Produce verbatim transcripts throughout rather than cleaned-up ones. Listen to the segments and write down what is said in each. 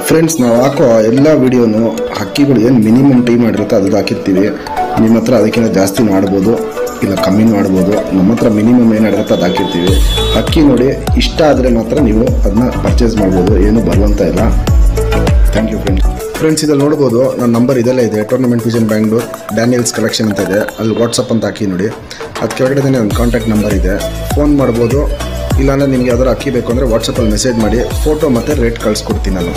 Friends, ನಾವು ಹಾಕೋ ಎಲ್ಲ ವಿಡಿಯೋನು ಹಕ್ಕಿಗಳು ಏನು ಮಿನಿಮಮ್ ಟೈಮ್ ಮಾಡಿರುತ್ತೆ ಅದು ಹಾಕಿರ್ತೀವಿ. ನಿಮ್ಮ ಹತ್ರ ಅದಕ್ಕಿಂತ ಜಾಸ್ತಿ ಮಾಡ್ಬೋದು, ಇಲ್ಲ ಕಮ್ಮಿ ಮಾಡ್ಬೋದು. ನಮ್ಮ ಹತ್ರ ಮಿನಿಮಮ್ ಏನಿರುತ್ತೆ ಅದು ಹಾಕಿರ್ತೀವಿ. ಹಕ್ಕಿ ನೋಡಿ ಇಷ್ಟ ಆದರೆ ಮಾತ್ರ ನೀವು ಅದನ್ನ ಪರ್ಚೇಸ್ ಮಾಡ್ಬೋದು, ಏನು ಬರುವಂತ ಇಲ್ಲ. Thank you friends. ಫ್ರೆಂಡ್ಸ್, ಇದಲ್ಲಿ ನೋಡ್ಬೋದು ನನ್ನ ನಂಬರ್ ಇದೆಲ್ಲ ಇದೆ. Tournament vision Bangalore Daniels collection ಅಂತ ಇದೆ. ಅಲ್ಲಿ ವಾಟ್ಸಪ್ ಅಂತ ಹಾಕಿ ನೋಡಿ. ಅದು ಕೆಳಗಡೆ ನನ್ನ ಕಾಂಟ್ಯಾಕ್ಟ್ ನಂಬರ್ ಇದೆ, ಫೋನ್ ಮಾಡ್ಬೋದು. ಇಲ್ಲಾಂದರೆ ನಿಮಗೆ ಯಾವ್ದಾರು ಅಕ್ಕಿ ಬೇಕು ಅಂದರೆ ವಾಟ್ಸಪ್ಪಲ್ಲಿ ಮೆಸೇಜ್ ಮಾಡಿ, ಫೋಟೋ ಮತ್ತು ರೇಟ್ ಕಳಿಸ್ಕೊಡ್ತೀನಿ ನಾನು.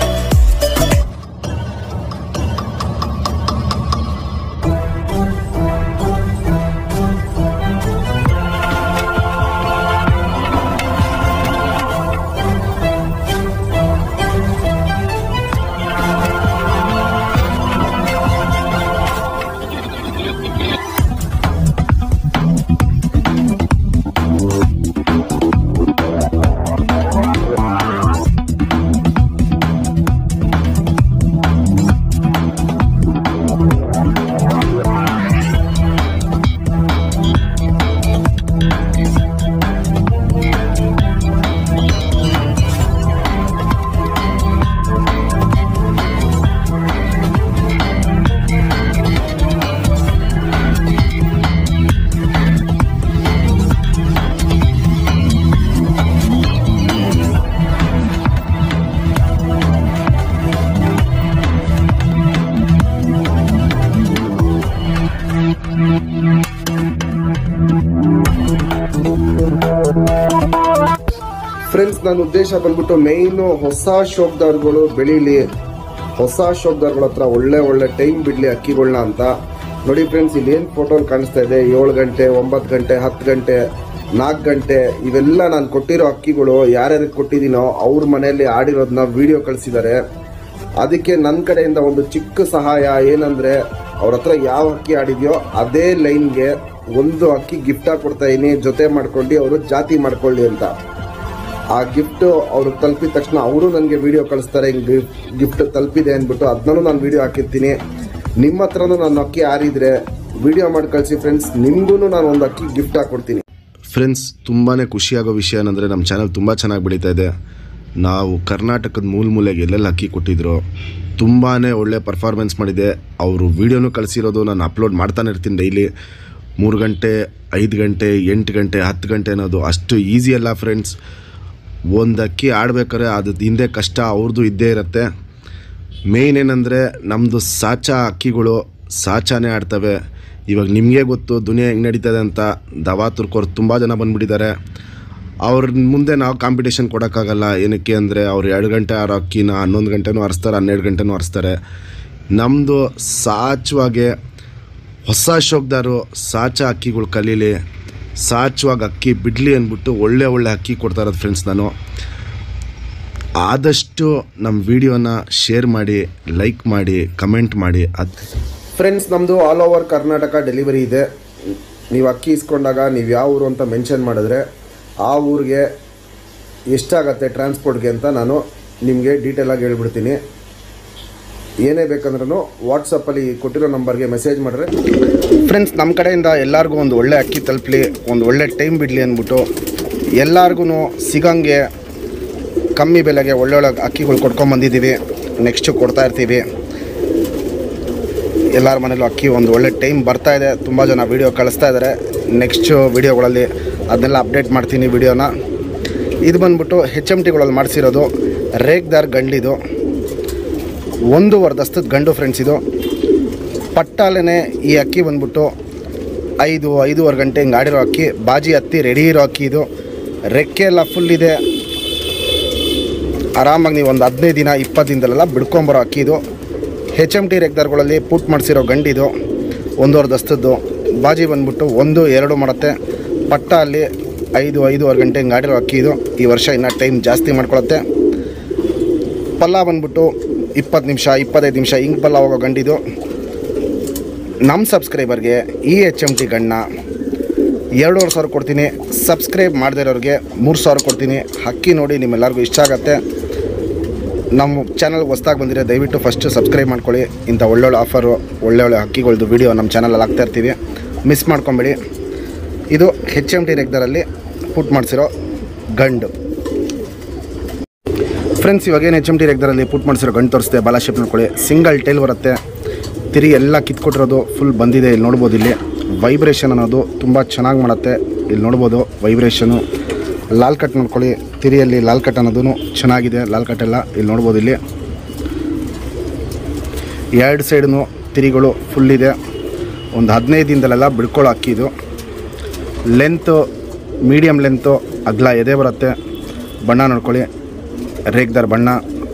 ಫ್ರೆಂಡ್ಸ್, ನನ್ನ ಉದ್ದೇಶ ಬಂದ್ಬಿಟ್ಟು ಮೇಯ್ನು ಹೊಸ ಶೋಕ್ದಾರ್ಗಳು ಬೆಳೀಲಿ, ಹೊಸ ಶೋಕ್ದಾರ್ಗಳ ಹತ್ರ ಒಳ್ಳೆ ಒಳ್ಳೆ ಟೈಮ್ ಬಿಡಲಿ ಅಕ್ಕಿಗಳನ್ನ ಅಂತ. ನೋಡಿ ಫ್ರೆಂಡ್ಸ್, ಇಲ್ಲಿ ಏನು ಫೋಟೋ ಕಾಣಿಸ್ತಾ ಇದೆ, ಏಳು ಗಂಟೆ ಒಂಬತ್ತು ಗಂಟೆ ಹತ್ತು ಗಂಟೆ ನಾಲ್ಕು ಗಂಟೆ ಇವೆಲ್ಲ ನಾನು ಕೊಟ್ಟಿರೋ ಅಕ್ಕಿಗಳು ಯಾರ್ಯಾರಿಗೆ ಕೊಟ್ಟಿದ್ದೀನೋ ಅವ್ರ ಮನೆಯಲ್ಲಿ ಆಡಿರೋದನ್ನ ವಿಡಿಯೋ ಕಳಿಸಿದ್ದಾರೆ. ಅದಕ್ಕೆ ನನ್ನ ಕಡೆಯಿಂದ ಒಂದು ಚಿಕ್ಕ ಸಹಾಯ ಏನಂದರೆ, ಅವ್ರ ಹತ್ರ ಯಾವ ಅಕ್ಕಿ ಆಡಿದೆಯೋ ಅದೇ ಲೈನ್ಗೆ ಒಂದು ಅಕ್ಕಿ ಗಿಫ್ಟಾಗಿ ಕೊಡ್ತಾ ಇದೀನಿ. ಜೊತೆ ಮಾಡ್ಕೊಂಡು ಅವರು ಜಾತಿ ಮಾಡ್ಕೊಳ್ಳಿ ಅಂತ. ಆ ಗಿಫ್ಟು ಅವ್ರಿಗೆ ತಲುಪಿದ ತಕ್ಷಣ ಅವರು ನನಗೆ ವಿಡಿಯೋ ಕಳಿಸ್ತಾರೆ, ಹಿಂಗೆ ಗಿಫ್ಟ್ ತಲುಪಿದೆ ಅಂದ್ಬಿಟ್ಟು. ಅದನ್ನೂ ನಾನು ವಿಡಿಯೋ ಹಾಕಿರ್ತೀನಿ. ನಿಮ್ಮ ಹತ್ರನೂ ನಾನು ಅಕ್ಕಿ ಆರಿದ್ರೆ ವಿಡಿಯೋ ಮಾಡಿ ಕಳಿಸಿ ಫ್ರೆಂಡ್ಸ್, ನಿಮಗೂ ನಾನು ಒಂದು ಅಕ್ಕಿ ಗಿಫ್ಟ್ ಹಾಕ್ಕೊಡ್ತೀನಿ. ಫ್ರೆಂಡ್ಸ್, ತುಂಬಾ ಖುಷಿಯಾಗೋ ವಿಷಯ ಏನಂದರೆ, ನಮ್ಮ ಚಾನಲ್ ತುಂಬ ಚೆನ್ನಾಗಿ ಬೆಳೀತಾ ಇದೆ. ನಾವು ಕರ್ನಾಟಕದ ಮೂಲ ಮೂಲೆಗೆ ಎಲ್ಲೆಲ್ಲಿ ಅಕ್ಕಿ ಕೊಟ್ಟಿದ್ರು, ತುಂಬಾ ಒಳ್ಳೆ ಪರ್ಫಾರ್ಮೆನ್ಸ್ ಮಾಡಿದೆ. ಅವರು ವೀಡಿಯೋನೂ ಕಳಿಸಿರೋದು ನಾನು ಅಪ್ಲೋಡ್ ಮಾಡ್ತಾನೆ ಇರ್ತೀನಿ ಡೈಲಿ. ಮೂರು ಗಂಟೆ ಐದು ಗಂಟೆ ಎಂಟು ಗಂಟೆ ಹತ್ತು ಗಂಟೆ ಅನ್ನೋದು ಅಷ್ಟು ಈಸಿ ಅಲ್ಲ ಫ್ರೆಂಡ್ಸ್. ಒಂದು ಅಕ್ಕಿ ಆಡ್ಬೇಕಾದ್ರೆ ಅದು ಹಿಂದೆ ಕಷ್ಟ ಅವ್ರದ್ದು ಇದ್ದೇ ಇರುತ್ತೆ. ಮೇಯ್ನ್ ಏನಂದರೆ, ನಮ್ಮದು ಸಾಚಾ ಅಕ್ಕಿಗಳು ಸಾಚಾನೇ ಆಡ್ತವೆ. ಇವಾಗ ನಿಮಗೆ ಗೊತ್ತು ದುನಿಯಾ ಹೆಂಗೆ ನಡೀತದೆ ಅಂತ. ದವಾ ತುರ್ಕೋರು ತುಂಬ ಜನ ಬಂದುಬಿಟ್ಟಿದ್ದಾರೆ. ಅವ್ರ ಮುಂದೆ ನಾವು ಕಾಂಪಿಟೇಷನ್ ಕೊಡೋಕ್ಕಾಗಲ್ಲ. ಏನಕ್ಕೆ ಅಂದರೆ, ಅವ್ರು ಎರಡು ಗಂಟೆ ಆರೋ ಅಕ್ಕಿನ ಹನ್ನೊಂದು ಗಂಟೆನೂ ಹರಿಸ್ತಾರೆ, ಹನ್ನೆರಡು ಗಂಟೆನೂ ಹರಿಸ್ತಾರೆ. ನಮ್ಮದು ಸಾಚವಾಗೆ ಹೊಸ ಶೋಕ್ದಾರು ಸಾಚಾ ಅಕ್ಕಿಗಳು ಕಲೀಲಿ, ಸಾಚುವಾಗಿ ಅಕ್ಕಿ ಬಿಡಲಿ ಅಂದ್ಬಿಟ್ಟು ಒಳ್ಳೆ ಒಳ್ಳೆ ಅಕ್ಕಿ ಕೊಡ್ತಾ ಇರೋದು ಫ್ರೆಂಡ್ಸ್. ನಾನು ಆದಷ್ಟು ನಮ್ಮ ವಿಡಿಯೋನ ಶೇರ್ ಮಾಡಿ, ಲೈಕ್ ಮಾಡಿ, ಕಮೆಂಟ್ ಮಾಡಿ. ಅದು ಫ್ರೆಂಡ್ಸ್, ನಮ್ಮದು ಆಲ್ ಓವರ್ ಕರ್ನಾಟಕ ಡೆಲಿವರಿ ಇದೆ. ನೀವು ಅಕ್ಕಿ ಇಸ್ಕೊಂಡಾಗ ನೀವು ಯಾವ ಊರು ಅಂತ ಮೆನ್ಷನ್ ಮಾಡಿದ್ರೆ ಆ ಊರಿಗೆ ಎಷ್ಟಾಗತ್ತೆ ಟ್ರಾನ್ಸ್ಪೋರ್ಟ್ಗೆ ಅಂತ ನಾನು ನಿಮಗೆ ಡೀಟೇಲಾಗಿ ಹೇಳ್ಬಿಡ್ತೀನಿ. ಏನೇ ಬೇಕಂದ್ರೂ ವಾಟ್ಸಪ್ಪಲ್ಲಿ ಕೊಟ್ಟಿರೋ ನಂಬರ್ಗೆ ಮೆಸೇಜ್ ಮಾಡಿದ್ರೆ ಫ್ರೆಂಡ್ಸ್, ನಮ್ಮ ಕಡೆಯಿಂದ ಎಲ್ಲರಿಗೂ ಒಂದು ಒಳ್ಳೆ ಅಕ್ಕಿ ತಲುಪಲಿ, ಒಂದು ಒಳ್ಳೆ ಟೈಮ್ ಬಿಡಲಿ ಅಂದ್ಬಿಟ್ಟು ಎಲ್ಲರಿಗೂ ಸಿಗಂಗೆ ಕಮ್ಮಿ ಬೆಲೆಗೆ ಒಳ್ಳೊಳ್ಳೆ ಅಕ್ಕಿಗಳು ಕೊಡ್ಕೊಂಬಂದಿದ್ದೀವಿ. ನೆಕ್ಸ್ಟು ಕೊಡ್ತಾಯಿರ್ತೀವಿ. ಎಲ್ಲರ ಮನೇಲೂ ಅಕ್ಕಿ ಒಂದು ಒಳ್ಳೆ ಟೈಮ್ ಬರ್ತಾಯಿದೆ. ತುಂಬ ಜನ ವೀಡಿಯೋ ಕಳಿಸ್ತಾ ಇದ್ದಾರೆ. ನೆಕ್ಸ್ಟು ವೀಡಿಯೋಗಳಲ್ಲಿ ಅದನ್ನೆಲ್ಲ ಅಪ್ಡೇಟ್ ಮಾಡ್ತೀನಿ ವೀಡಿಯೋನ. ಇದು ಬಂದ್ಬಿಟ್ಟು ಹೆಚ್ ಎಮ್ ಟಿಗಳಲ್ಲಿ ಮಾಡಿಸಿರೋದು ರೇಗ್ದಾರ್ ಗಂಡಿದು, ಒಂದೂವರೆ ದಸ್ತದ ಗಂಡು ಫ್ರೆಂಡ್ಸ್. ಇದು ಪಟ್ಟಾಲೇ ಈ ಅಕ್ಕಿ ಬಂದ್ಬಿಟ್ಟು ಐದು ಐದೂವರೆ ಗಂಟೆ ಹಿಂಗೆ ಆಡಿರೋ ಅಕ್ಕಿ, ಬಾಜಿ ಹತ್ತಿ ರೆಡಿ ಇರೋ ಅಕ್ಕಿ. ಇದು ರೆಕ್ಕೆ ಎಲ್ಲ ಫುಲ್ ಇದೆ. ಆರಾಮಾಗಿ ನೀವು ಒಂದು ಹದಿನೈದು ದಿನ ಇಪ್ಪತ್ತು ದಿನದಲ್ಲೆಲ್ಲ ಬಿಡ್ಕೊಂಬರೋ ಅಕ್ಕಿ ಇದು. ಹೆಚ್ ಎಮ್ ಟಿ ರೆಗ್ದಾರ್ಗಳಲ್ಲಿ ಪುಟ್ ಮಾಡಿಸಿರೋ ಗಂಡಿದು, ಒಂದೂವರೆ ದಸ್ತದ್ದು. ಬಾಜಿ ಬಂದ್ಬಿಟ್ಟು ಒಂದು ಎರಡು ಮಾಡುತ್ತೆ. ಪಟ್ಟ ಅಲ್ಲಿ ಐದು ಐದೂವರೆ ಗಂಟೆ ಹಿಂಗೆ ಆಡಿರೋ ಅಕ್ಕಿ ಇದು. ಈ ವರ್ಷ ಇನ್ನೂ ಟೈಮ್ ಜಾಸ್ತಿ ಮಾಡ್ಕೊಳುತ್ತೆ. ಪಲ್ಲ ಬಂದ್ಬಿಟ್ಟು ಇಪ್ಪತ್ತು ನಿಮಿಷ ಇಪ್ಪತ್ತೈದು ನಿಮಿಷ ಹಿಂಗೆ ಪಲ್ಲ ಹೋಗೋ ಗಂಡಿದು. ನಮ್ಮ ಸಬ್ಸ್ಕ್ರೈಬರ್ಗೆ ಈ ಎಚ್ ಎಮ್ ಟಿ ಗಂಡನ್ನ ಎರಡೂವರೆ ಸಾವಿರ ಕೊಡ್ತೀನಿ. ಸಬ್ಸ್ಕ್ರೈಬ್ ಮಾಡದೇ ಇರೋರಿಗೆ ಮೂರು ಸಾವಿರ ಕೊಡ್ತೀನಿ. ಅಕ್ಕಿ ನೋಡಿ ನಿಮ್ಮೆಲ್ಲರಿಗೂ ಇಷ್ಟ ಆಗುತ್ತೆ. ನಮ್ಮ ಚಾನಲ್ಗೆ ಹೊಸ್ದಾಗಿ ಬಂದಿರೋ ದಯವಿಟ್ಟು ಫಸ್ಟು ಸಬ್ಸ್ಕ್ರೈಬ್ ಮಾಡ್ಕೊಳ್ಳಿ. ಇಂಥ ಒಳ್ಳೊಳ್ಳೆ ಆಫರು, ಒಳ್ಳೆ ಒಳ್ಳೆ ಅಕ್ಕಿಗಳದ್ದು ವೀಡಿಯೋ ನಮ್ಮ ಚಾನಲಲ್ಲಿ ಹಾಕ್ತಾ ಇರ್ತೀವಿ, ಮಿಸ್ ಮಾಡ್ಕೊಬೇಡಿ. ಇದು ಹೆಚ್ ಎಮ್ ಟಿ ರೆಗ್ದಾರಲ್ಲಿ ಪುಟ್ ಮಾಡಿಸಿರೋ ಗಂಡು. ಫ್ರೆಂಡ್ಸ್ ಇವಾಗೇನು ಎಚ್ ಎಮ್ ಟಿ ರೆಗ್ದರಲ್ಲಿ ಪುಟ್ ಮಾಡಿಸಿರೋ ಗಂಟು ತೋರಿಸ್ತೆ ಬಾಲ ಶೇಪ್ ನೋಡ್ಕೊಳ್ಳಿ. ಸಿಂಗಲ್ ಟೈಲ್ ಬರುತ್ತೆ, ತಿರಿ ಎಲ್ಲ ಕಿತ್ಕೊಟ್ಟಿರೋದು ಫುಲ್ ಬಂದಿದೆ. ಇಲ್ಲಿ ನೋಡ್ಬೋದು, ಇಲ್ಲಿ ವೈಬ್ರೇಷನ್ ಅನ್ನೋದು ತುಂಬ ಚೆನ್ನಾಗಿ ಮಾಡುತ್ತೆ. ಇಲ್ಲಿ ನೋಡ್ಬೋದು ವೈಬ್ರೇಷನು. ಲಾಲ್ ಕಟ್ ನೋಡ್ಕೊಳ್ಳಿ, ತಿರಿಯಲ್ಲಿ ಲಾಲ್ ಕಟ್ ಅನ್ನೋದು ಚೆನ್ನಾಗಿದೆ. ಲಾಲ್ ಕಟ್ ಎಲ್ಲ ಇಲ್ಲಿ ನೋಡ್ಬೋದು. ಇಲ್ಲಿ ಎರಡು ಸೈಡ್ನು ತಿರಿಗಳು ಫುಲ್ಲಿದೆ. ಒಂದು ಹದಿನೈದು ದಿನದಲ್ಲೆಲ್ಲ ಬಿಡ್ಕೊಳ್ಳೋ ಅಕ್ಕಿ ಇದು. ಲೆಂತು ಮೀಡಿಯಮ್ ಲೆಂತು, ಅಗಲ ಎದೆ ಬರುತ್ತೆ. ಬಣ್ಣ ನೋಡ್ಕೊಳ್ಳಿ, ರೇಗ್ದಾರ್ ಬಣ್ಣ.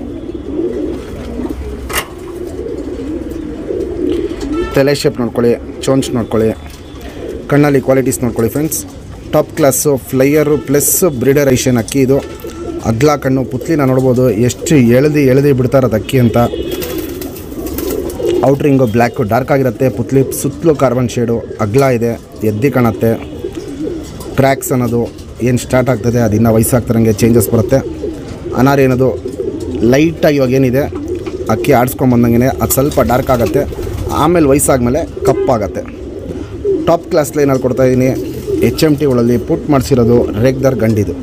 ತಲೆ ಶೇಪ್ ನೋಡ್ಕೊಳ್ಳಿ, ಚೋಂಚ್ ನೋಡ್ಕೊಳ್ಳಿ, ಕಣ್ಣಲ್ಲಿ ಕ್ವಾಲಿಟೀಸ್ ನೋಡ್ಕೊಳ್ಳಿ friends. Top class flyer plus ಬ್ರೀಡರೈಷನ್ ಅಕ್ಕಿ ಇದು. ಅಗ್ಲ ಕಣ್ಣು, ಪುತ್ಲಿನ ನೋಡ್ಬೋದು ಎಷ್ಟು ಎಳೆದು ಎಳೆದು ಬಿಡ್ತಾ ಇರೋದು ಅಕ್ಕಿ ಅಂತ. ಔಟ್ರಿಂಗು ಬ್ಲ್ಯಾಕು ಡಾರ್ಕ್ ಆಗಿರುತ್ತೆ. ಪುತ್ಲಿ ಸುತ್ತಲೂ ಕಾರ್ಬನ್ ಶೇಡು, ಅಗ್ಲ ಇದೆ, ಎದ್ದಿ ಕಾಣುತ್ತೆ. ಕ್ರ್ಯಾಕ್ಸ್ ಅನ್ನೋದು ಏನು ಸ್ಟಾರ್ಟ್ ಆಗ್ತದೆ ಅದು ಇನ್ನೂ ವಯಸ್ಸಾಗ್ತಾರಂಗೆ ಚೇಂಜಸ್ ಬರುತ್ತೆ. ಅನಾರಿ ಅನ್ನೋದು ಲೈಟಾಗಿ ಇವಾಗ ಏನಿದೆ ಅಕ್ಕಿ ಆಡಿಸ್ಕೊಂಬಂದಂಗೆ ಅದು ಸ್ವಲ್ಪ ಡಾರ್ಕ್ ಆಗುತ್ತೆ, ಆಮೇಲೆ ವಯಸ್ಸಾದ್ಮೇಲೆ ಕಪ್ಪಾಗತ್ತೆ. ಟಾಪ್ ಕ್ಲಾಸ್ ಲೈನಲ್ಲಿ ಕೊಡ್ತಾಯಿದ್ದೀನಿ. ಎಚ್ ಎಮ್ ಟಿಗಳಲ್ಲಿ ಪುಟ್ ಮಾಡಿಸಿರೋದು ರೇಗ್ದಾರ್ ಗಂಡಿದು.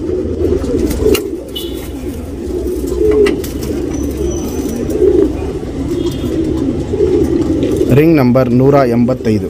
ರಿಂಗ್ ನಂಬರ್ ನೂರ ಎಂಬತ್ತೈದು.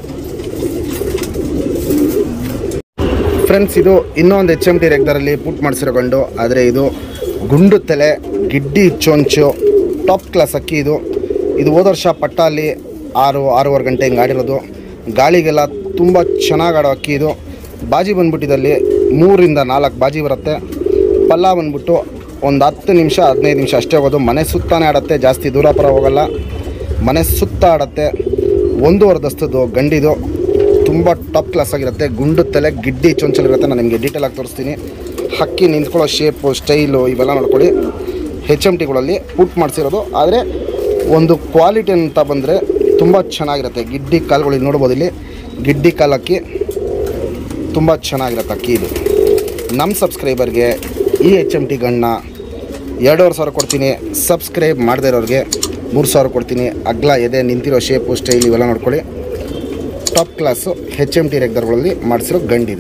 ಫ್ರೆಂಡ್ಸ್ ಇದು ಇನ್ನೊಂದು ಎಚ್ ಎಮ್ ಟಿ ರೆಗ್ದರಲ್ಲಿ ಪುಟ್ ಮಾಡಿಸಿರೋ ಗಂಡು, ಆದರೆ ಇದು ಗುಂಡು ತಲೆ, ಗಿಡ್ಡಿ ಚೊಂಚು, ಟಾಪ್ ಕ್ಲಾಸ್ ಅಕ್ಕಿ ಇದು. ಇದು ಹೋದ ವರ್ಷ ಪಟ್ಟಾಲಿ ಆರು ಆರೂವರೆ ಗಂಟೆ ಹಿಂಗೆ ಆಡಿರೋದು. ಗಾಳಿಗೆಲ್ಲ ತುಂಬ ಚೆನ್ನಾಗಿ ಆಡೋ ಅಕ್ಕಿ ಇದು. ಬಾಜಿ ಬಂದ್ಬಿಟ್ಟಿದಲ್ಲಿ ಮೂರಿಂದ ನಾಲ್ಕು ಬಾಜಿ ಬರುತ್ತೆ. ಪಲ್ಲ ಬಂದ್ಬಿಟ್ಟು ಒಂದು ಹತ್ತು ನಿಮಿಷ ಹದಿನೈದು ನಿಮಿಷ ಅಷ್ಟೇ ಹೋಗೋದು. ಮನೆ ಸುತ್ತಾನೆ ಆಡುತ್ತೆ, ಜಾಸ್ತಿ ದೂರ ಪರ ಹೋಗಲ್ಲ, ಮನೆ ಸುತ್ತ ಆಡುತ್ತೆ. ಒಂದೂವರೆ ದಸ್ತದ್ದು ಗಂಡಿದು, ತುಂಬ ಟಾಪ್ ಕ್ಲಾಸ್ ಆಗಿರುತ್ತೆ. ಗುಂಡು ತಲೆ, ಗಿಡ್ಡಿ ಚೊಂಚಲಿರುತ್ತೆ. ನಾನು ನಿಮಗೆ ಡೀಟೇಲಾಗಿ ತೋರಿಸ್ತೀನಿ. ಹಕ್ಕಿ ನಿಂತ್ಕೊಳ್ಳೋ ಶೇಪು, ಸ್ಟೈಲು ಇವೆಲ್ಲ ನೋಡ್ಕೊಳ್ಳಿ. ಹೆಚ್ ಎಮ್ ಟಿಗಳಲ್ಲಿ ಪುಟ್ ಮಾಡಿಸಿರೋದು, ಆದರೆ ಒಂದು ಕ್ವಾಲಿಟಿ ಅಂತ ಬಂದರೆ ತುಂಬ ಚೆನ್ನಾಗಿರುತ್ತೆ. ಗಿಡ್ಡಿ ಕಾಲುಗಳು ನೋಡ್ಬೋದು, ಇಲ್ಲಿ ಗಿಡ್ಡಿ ಕಾಲು ಅಕ್ಕಿ ತುಂಬ ಚೆನ್ನಾಗಿರುತ್ತೆ ಅಕ್ಕಿ ಇದು. ನಮ್ಮ ಸಬ್ಸ್ಕ್ರೈಬರ್ಗೆ ಈ ಎಚ್ ಎಮ್ ಟಿ ಗಣ್ಣ ಎರಡೂವರೆ ಸಾವಿರ ಕೊಡ್ತೀನಿ. ಸಬ್ಸ್ಕ್ರೈಬ್ ಮಾಡದೇ ಇರೋರಿಗೆ ಮೂರು ಸಾವಿರ ಕೊಡ್ತೀನಿ. ಅಗ್ಲ ಎದೆ, ನಿಂತಿರೋ ಶೇಪು, ಸ್ಟೈಲ್ ಇವೆಲ್ಲ ನೋಡ್ಕೊಳ್ಳಿ. Top class H M T ರೆಗ್ದರ್ಗಳಲ್ಲಿ ಮಾಡಿಸಿರೋ ಗಂಡಿದು.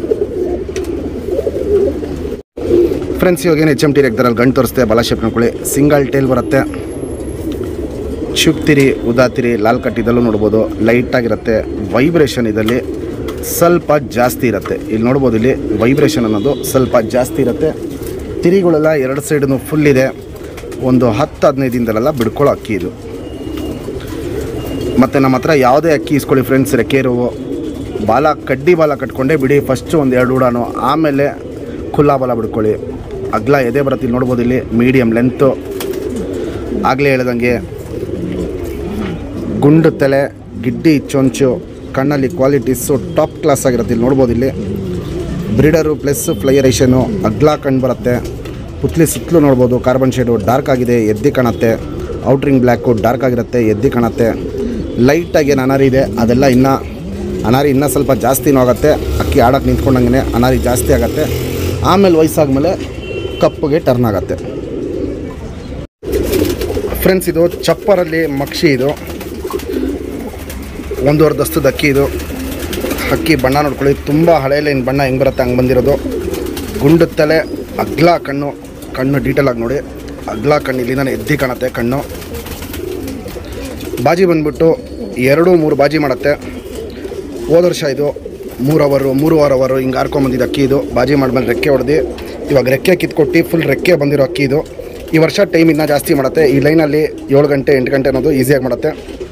ಫ್ರೆಂಡ್ಸ್ ಇವಾಗೇನು ಎಚ್ ಎಮ್ ಟಿ ರೆಗ್ದರಲ್ಲಿ ಗಂಡು ತೋರಿಸ್ತೆ ಬಾಲ ಶೇಪ್ ನೋಡ್ಕೊಳ್ಳಿ. ಸಿಂಗಲ್ ಟೇಲ್ ಬರುತ್ತೆ. ಚುಪ್ತಿರಿ, ಉದಾತಿರಿ, ಲಾಲ್ ಕಟ್ ಇದಲ್ಲೂ ನೋಡ್ಬೋದು. ಲೈಟಾಗಿರುತ್ತೆ. ವೈಬ್ರೇಷನ್ ಇದರಲ್ಲಿ ಸ್ವಲ್ಪ ಜಾಸ್ತಿ ಇರುತ್ತೆ. ಇಲ್ಲಿ ನೋಡ್ಬೋದು, ಇಲ್ಲಿ ವೈಬ್ರೇಷನ್ ಅನ್ನೋದು ಸ್ವಲ್ಪ ಜಾಸ್ತಿ ಇರುತ್ತೆ. ತಿರಿಗಳೆಲ್ಲ ಎರಡು ಸೈಡೂ ಫುಲ್ ಇದೆ. ಒಂದು ಹತ್ತು ಹದಿನೈದು ದಿನದಲ್ಲೆಲ್ಲ ಬಿಡ್ಕೊಳ್ಳೋ ಅಕ್ಕಿ ಇದು. ಮತ್ತು ನಮ್ಮ ಹತ್ರ ಯಾವುದೇ ಅಕ್ಕಿ ಇಸ್ಕೊಳ್ಳಿ ಫ್ರೆಂಡ್ಸ್, ರೆಕ್ಕೇರು ಬಾಲ ಕಡ್ಡಿ ಬಾಲ ಕಟ್ಕೊಂಡೇ ಬಿಡಿ. ಫಸ್ಟು ಒಂದು ಎರಡು ಉಡಾನು, ಆಮೇಲೆ ಖುಲ್ಲಾ ಬಾಲ ಬಿಡ್ಕೊಳ್ಳಿ. ಅಗ್ಲ ಎದೆ ಬರುತ್ತೆ. ಇಲ್ಲಿ ನೋಡ್ಬೋದು, ಇಲ್ಲಿ ಮೀಡಿಯಮ್ ಲೆಂತು, ಆಗಲೇ ಹೇಳ್ದಂಗೆ ಗುಂಡು ತಲೆ, ಗಿಡ್ಡಿ ಚೊಂಚು, ಕಣ್ಣಲ್ಲಿ ಕ್ವಾಲಿಟೀಸು ಟಾಪ್ ಕ್ಲಾಸ್ ಆಗಿರುತ್ತೆ. ಇಲ್ಲಿ ನೋಡ್ಬೋದು, ಇಲ್ಲಿ ಬ್ರೀಡರು ಪ್ಲಸ್ ಫ್ಲೈಯರೇಷನು, ಅಗ್ಲ ಕಣ್ಣು ಬರುತ್ತೆ. ಪುತ್ಲಿ ಸುತ್ತಲೂ ನೋಡ್ಬೋದು, ಕಾರ್ಬನ್ ಶೇಡು ಡಾರ್ಕ್ ಆಗಿದೆ, ಎದ್ದಿ ಕಾಣುತ್ತೆ. ಔಟ್ರಿಂಗ್ ಬ್ಲ್ಯಾಕು ಡಾರ್ಕ್ ಆಗಿರುತ್ತೆ, ಎದ್ದಿ ಕಾಣುತ್ತೆ. ಲೈಟಾಗಿ ಏನು ಅನಾರಿ ಇದೆ, ಅದೆಲ್ಲ ಇನ್ನೂ ಅನಾರಿ ಇನ್ನೂ ಸ್ವಲ್ಪ ಜಾಸ್ತಿನೂ ಆಗುತ್ತೆ. ಅಕ್ಕಿ ಆಡೋಕ್ಕೆ ನಿಂತ್ಕೊಂಡಂಗೆ ಅನಾರಿ ಜಾಸ್ತಿ ಆಗುತ್ತೆ, ಆಮೇಲೆ ವಯಸ್ಸಾದ್ಮೇಲೆ ಕಪ್ಪುಗೆ ಟರ್ನ್ ಆಗುತ್ತೆ. ಫ್ರೆಂಡ್ಸ್ ಇದು ಚಪ್ಪರಲ್ಲಿ ಮಕ್ಷಿ, ಇದು ಒಂದೂವರೆ ದಸ್ತದ ಅಕ್ಕಿ ಇದು. ಅಕ್ಕಿ ಬಣ್ಣ ನೋಡ್ಕೊಳ್ಳಿ, ತುಂಬ ಹಳೆಯ ಲೈನ್ ಬಣ್ಣ ಹೆಂಗೆ ಬರುತ್ತೆ ಹಂಗೆ ಬಂದಿರೋದು. ಗುಂಡು ತಲೆ, ಅಗ್ಲ ಕಣ್ಣು, ಕಣ್ಣು ಡೀಟೇಲಾಗಿ ನೋಡಿ. ಅಗ್ಲ ಕಣ್ಣು ಇಲ್ಲಿಂದ ಎದ್ದಿ ಕಾಣುತ್ತೆ ಕಣ್ಣು. ಬಾಜಿ ಬಂದ್ಬಿಟ್ಟು ಎರಡು ಮೂರು ಬಾಜಿ ಮಾಡುತ್ತೆ. ಹೋದ ವರ್ಷ ಇದು ಮೂರು ಅವರು ಮೂರುವರೆ ಅವರು ಹಿಂಗೆ ಹಾರ್ಕೊಂಬಂದಿದ್ದು ಅಕ್ಕಿ ಇದು. ಬಾಜಿ ಮಾಡಿದ್ಮೇಲೆ ರೆಕ್ಕೆ ಹೊಡೆದು ಇವಾಗ ರೆಕ್ಕೆ ಕಿತ್ಕೊಟ್ಟು ಫುಲ್ ರೆಕ್ಕೆ ಬಂದಿರೋ ಅಕ್ಕಿ ಇದು. ಈ ವರ್ಷ ಟೈಮ್ ಇನ್ನೂ ಜಾಸ್ತಿ ಮಾಡುತ್ತೆ. ಈ ಲೈನಲ್ಲಿ ಏಳು ಗಂಟೆ ಎಂಟು ಗಂಟೆ ಅನ್ನೋದು ಈಸಿಯಾಗಿ ಮಾಡುತ್ತೆ.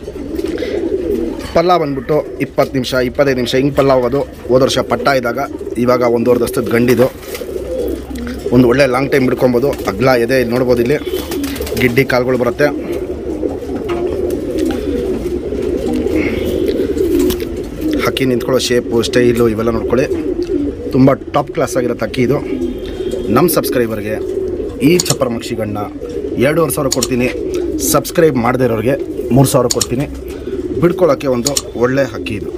ಪಲ್ಲ ಬಂದ್ಬಿಟ್ಟು ಇಪ್ಪತ್ತು ನಿಮಿಷ ಇಪ್ಪತ್ತೈದು ನಿಮಿಷ ಹಿಂಗೆ ಪಲ್ಲ ಹೋಗೋದು. ಹೋದ ವರ್ಷ ಪಟ್ಟ ಇದ್ದಾಗ, ಇವಾಗ ಒಂದೂವರೆ ದಸ್ತದ ಗಂಡಿದು. ಒಂದು ಒಳ್ಳೆ ಲಾಂಗ್ ಟೈಮ್ ಬಿಡ್ಕೊಬೋದು. ಅಗ್ಲ ಎದೆ ಇಲ್ಲಿ ನೋಡ್ಬೋದು, ಇಲ್ಲಿ ಗಿಡ್ಡಿ ಕಾಲುಗಳು ಬರುತ್ತೆ. ಹಕ್ಕಿ ನಿಂತ್ಕೊಳ್ಳೋ ಶೇಪು, ಸ್ಟೈಲು ಇವೆಲ್ಲ ನೋಡ್ಕೊಳ್ಳಿ. ತುಂಬ ಟಾಪ್ ಕ್ಲಾಸ್ ಆಗಿರುತ್ತೆ ಅಕ್ಕಿ ಇದು. ನಮ್ಮ ಸಬ್ಸ್ಕ್ರೈಬರ್ಗೆ ಈ ಚಪ್ಪರ ಮಕ್ಷಿಗಣ್ಣ ಎರಡೂವರೆ ಸಾವಿರ ಕೊಡ್ತೀನಿ. ಸಬ್ಸ್ಕ್ರೈಬ್ ಮಾಡದೇ ಇರೋರಿಗೆ ಮೂರು ಸಾವಿರ ಕೊಡ್ತೀನಿ. ಬಿಡ್ಕೊಳ್ಳೋಕ್ಕೆ ಒಂದು ಒಳ್ಳೆ ಹಕ್ಕಿ ಇದು.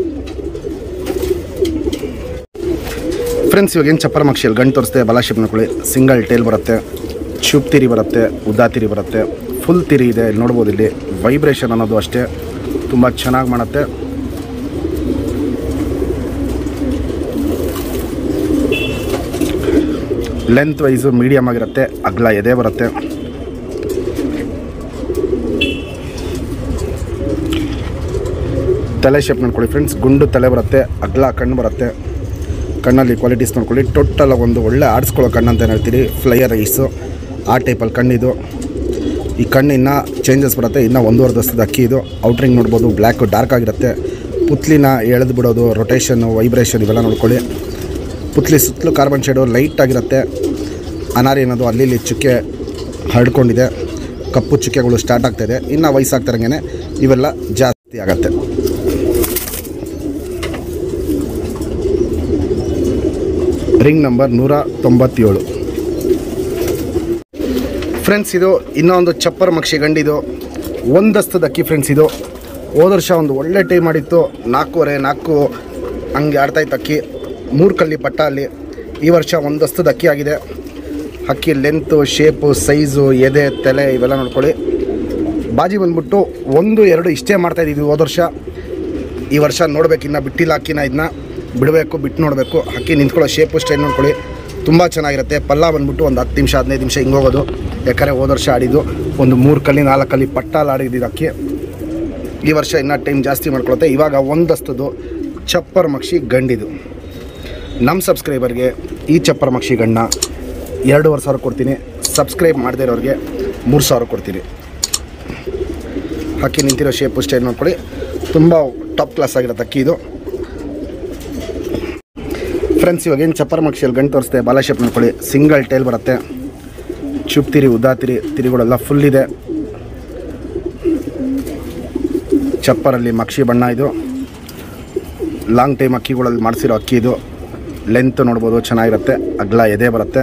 ಫ್ರೆಂಡ್ಸ್ ಇವಾಗ ಏನು ಚಪ್ಪರ ಮಕ್ಷಿಯಲ್ಲಿ ಗಂಟು ತೋರಿಸ್ತೆ ಬಾಲ ಶೇಪ್ ನೋಡ್ಕೊಳ್ಳಿ. ಸಿಂಗಲ್ ಟೇಲ್ ಬರುತ್ತೆ, ಚೂಪ್ ತಿರಿ ಬರುತ್ತೆ, ಉದ್ದಾ ತಿರಿ ಬರುತ್ತೆ, ಫುಲ್ ತಿರಿ ಇದೆ. ಇಲ್ಲಿ ನೋಡ್ಬೋದು, ಇಲ್ಲಿ ವೈಬ್ರೇಷನ್ ಅನ್ನೋದು ಅಷ್ಟೇ ತುಂಬ ಚೆನ್ನಾಗಿ ಮಾಡುತ್ತೆ. ಲೆಂತ್ ವೈಸು ಮೀಡಿಯಮ್ ಆಗಿರುತ್ತೆ, ಅಗಲ ಎದೆ ಬರುತ್ತೆ. ತಲೆ ಶೇಪ್ ನೋಡ್ಕೊಳ್ಳಿ ಫ್ರೆಂಡ್ಸ್, ಗುಂಡು ತಲೆ ಬರುತ್ತೆ, ಅಗಲ ಕಣ್ಣು ಬರುತ್ತೆ. ಕಣ್ಣಲ್ಲಿ ಕ್ವಾಲಿಟೀಸ್ ನೋಡ್ಕೊಳ್ಳಿ. ಟೋಟಲ್ ಒಂದು ಒಳ್ಳೆ ಆಡಿಸ್ಕೊಳ್ಳೋ ಕಣ್ಣು ಅಂತ ಹೇಳ್ತೀರಿ, ಫ್ಲೈಯರ್ ಐಸು ಆ ಟೈಪಲ್ಲಿ ಕಣ್ಣಿದು. ಈ ಕಣ್ಣು ಇನ್ನೂ ಚೇಂಜಸ್ ಬರುತ್ತೆ, ಇನ್ನೂ ಒಂದೂವರೆ ದಸ್ತದ ಅಕ್ಕಿ ಇದು. ಔಟ್ರಿಂಗ್ ನೋಡ್ಬೋದು, ಬ್ಲ್ಯಾಕ್ ಡಾರ್ಕ್ ಆಗಿರುತ್ತೆ. ಪುತ್ಲಿನ ಎಳೆದು ಬಿಡೋದು, ರೊಟೇಷನ್ನು, ವೈಬ್ರೇಷನ್ ಇವೆಲ್ಲ ನೋಡ್ಕೊಳ್ಳಿ. ಪುತ್ಲಿ ಸುತ್ತಲೂ ಕಾರ್ಬನ್ ಶೇಡು ಲೈಟ್ ಆಗಿರುತ್ತೆ. ಅನಾರಿ ಅನ್ನೋದು ಅಲ್ಲಿ ಇಲ್ಲಿ ಚುಕ್ಕೆ ಹರಡ್ಕೊಂಡಿದೆ, ಕಪ್ಪು ಚುಕ್ಕೆಗಳು ಸ್ಟಾರ್ಟ್ ಆಗ್ತಾಯಿದೆ. ಇನ್ನು ವಯಸ್ಸಾಗ್ತಾರಂಗೆ ಇವೆಲ್ಲ ಜಾಸ್ತಿ ಆಗುತ್ತೆ. ರಿಂಗ್ ನಂಬರ್ ನೂರ ತೊಂಬತ್ತೇಳು. ಫ್ರೆಂಡ್ಸ್ ಇದು ಇನ್ನೊಂದು ಚಪ್ಪರ್ ಮಕ್ಷಿ ಗಂಡಿದು, ಒಂದಸ್ತದ ಅಕ್ಕಿ ಫ್ರೆಂಡ್ಸ್ ಇದು. ಹೋದ ವರ್ಷ ಒಂದು ಒಳ್ಳೆ ಟೈಮ್ ಮಾಡಿತ್ತು, ನಾಲ್ಕೂವರೆ ನಾಲ್ಕು ಹಂಗೆ ಆಡ್ತಾಯಿತ್ತು ಅಕ್ಕಿ, ಮೂರು ಕಲ್ಲಿ ಪಟ್ಟ ಅಲ್ಲಿ. ಈ ವರ್ಷ ಒಂದಸ್ತದ ಅಕ್ಕಿ ಆಗಿದೆ. ಅಕ್ಕಿ ಲೆಂತು, ಶೇಪು, ಸೈಜು, ಎದೆ, ತಲೆ ಇವೆಲ್ಲ ನೋಡ್ಕೊಳ್ಳಿ. ಬಾಜಿ ಬಂದ್ಬಿಟ್ಟು ಒಂದು ಎರಡು ಇಷ್ಟೇ ಮಾಡ್ತಾಯಿದ್ದೀವಿ ಹೋದ ವರ್ಷ. ಈ ವರ್ಷ ನೋಡ್ಬೇಕು, ಇನ್ನು ಬಿಟ್ಟಿಲ್ಲ ಅಕ್ಕಿನ, ಇದನ್ನ ಬಿಡಬೇಕು, ಬಿಟ್ಟು ನೋಡಬೇಕು. ಅಕ್ಕಿ ನಿಂತ್ಕೊಳ್ಳೋ ಶೇಪು ಸ್ಟೈಲ್ ನೋಡ್ಕೊಳ್ಳಿ, ತುಂಬ ಚೆನ್ನಾಗಿರುತ್ತೆ. ಪಲ್ಲ ಬಂದ್ಬಿಟ್ಟು ಒಂದು ಹತ್ತು ನಿಮಿಷ ಹದಿನೈದು ನಿಮಿಷ ಹಿಂಗೆ ಹೋಗೋದು. ಯಾಕಂದರೆ ಹೋದ ವರ್ಷ ಆಡಿದ್ದು ಒಂದು ಮೂರು ಕಲ್ಲಿ ನಾಲ್ಕು ಕಲ್ಲಿ ಪಟ್ಟಾಲ್ ಆಡಿದ್ದು ಅಕ್ಕಿ. ಈ ವರ್ಷ ಇನ್ನೂ ಟೈಮ್ ಜಾಸ್ತಿ ಮಾಡ್ಕೊಳುತ್ತೆ. ಇವಾಗ ಒಂದಸ್ತದು ಚಪ್ಪರ್ ಮಕ್ಷಿ ಗಂಡಿದು. ನಮ್ಮ ಸಬ್ಸ್ಕ್ರೈಬರ್ಗೆ ಈ ಚಪ್ಪರ್ ಮಕ್ಷಿ ಗಂಡನ್ನ ಎರಡೂವರೆ ಸಾವಿರ ಕೊಡ್ತೀನಿ. ಸಬ್ಸ್ಕ್ರೈಬ್ ಮಾಡದೇ ಇರೋರಿಗೆ ಮೂರು ಸಾವಿರ ಕೊಡ್ತೀನಿ. ಅಕ್ಕಿ ನಿಂತಿರೋ ಶೇಪು ಸ್ಟೈಲ್ ನೋಡ್ಕೊಳ್ಳಿ, ತುಂಬ ಟಾಪ್ ಕ್ಲಾಸ್ ಆಗಿರುತ್ತೆ ಅಕ್ಕಿ ಇದು. ಫ್ರೆಂಡ್ಸ್ ಇವಾಗ ಏನು ಚಪ್ಪರ್ ಮಕ್ಷಿಯಲ್ಲಿ ಗಂಟು ತೋರಿಸ್ತೆ, ಬಾಲ ಶೇಪ್ ನೋಡ್ಕೊಳ್ಳಿ. ಸಿಂಗಲ್ ಟೈಲ್ ಬರುತ್ತೆ, ಚುಪ್ ತಿರಿ, ಉದ್ದಾ ತಿರಿ, ತಿರಿಗಳೆಲ್ಲ ಫುಲ್ ಇದೆ. ಚಪ್ಪರಲ್ಲಿ ಮಕ್ಷಿ ಬಣ್ಣ ಇದು. ಲಾಂಗ್ ಟೈಮ್ ಅಕ್ಕಿಗಳಲ್ಲಿ ಮಾಡಿಸಿರೋ ಅಕ್ಕಿ ಇದು. ಲೆಂತ್ ನೋಡ್ಬೋದು, ಚೆನ್ನಾಗಿರುತ್ತೆ, ಅಗಲ ಎದೆ ಬರುತ್ತೆ.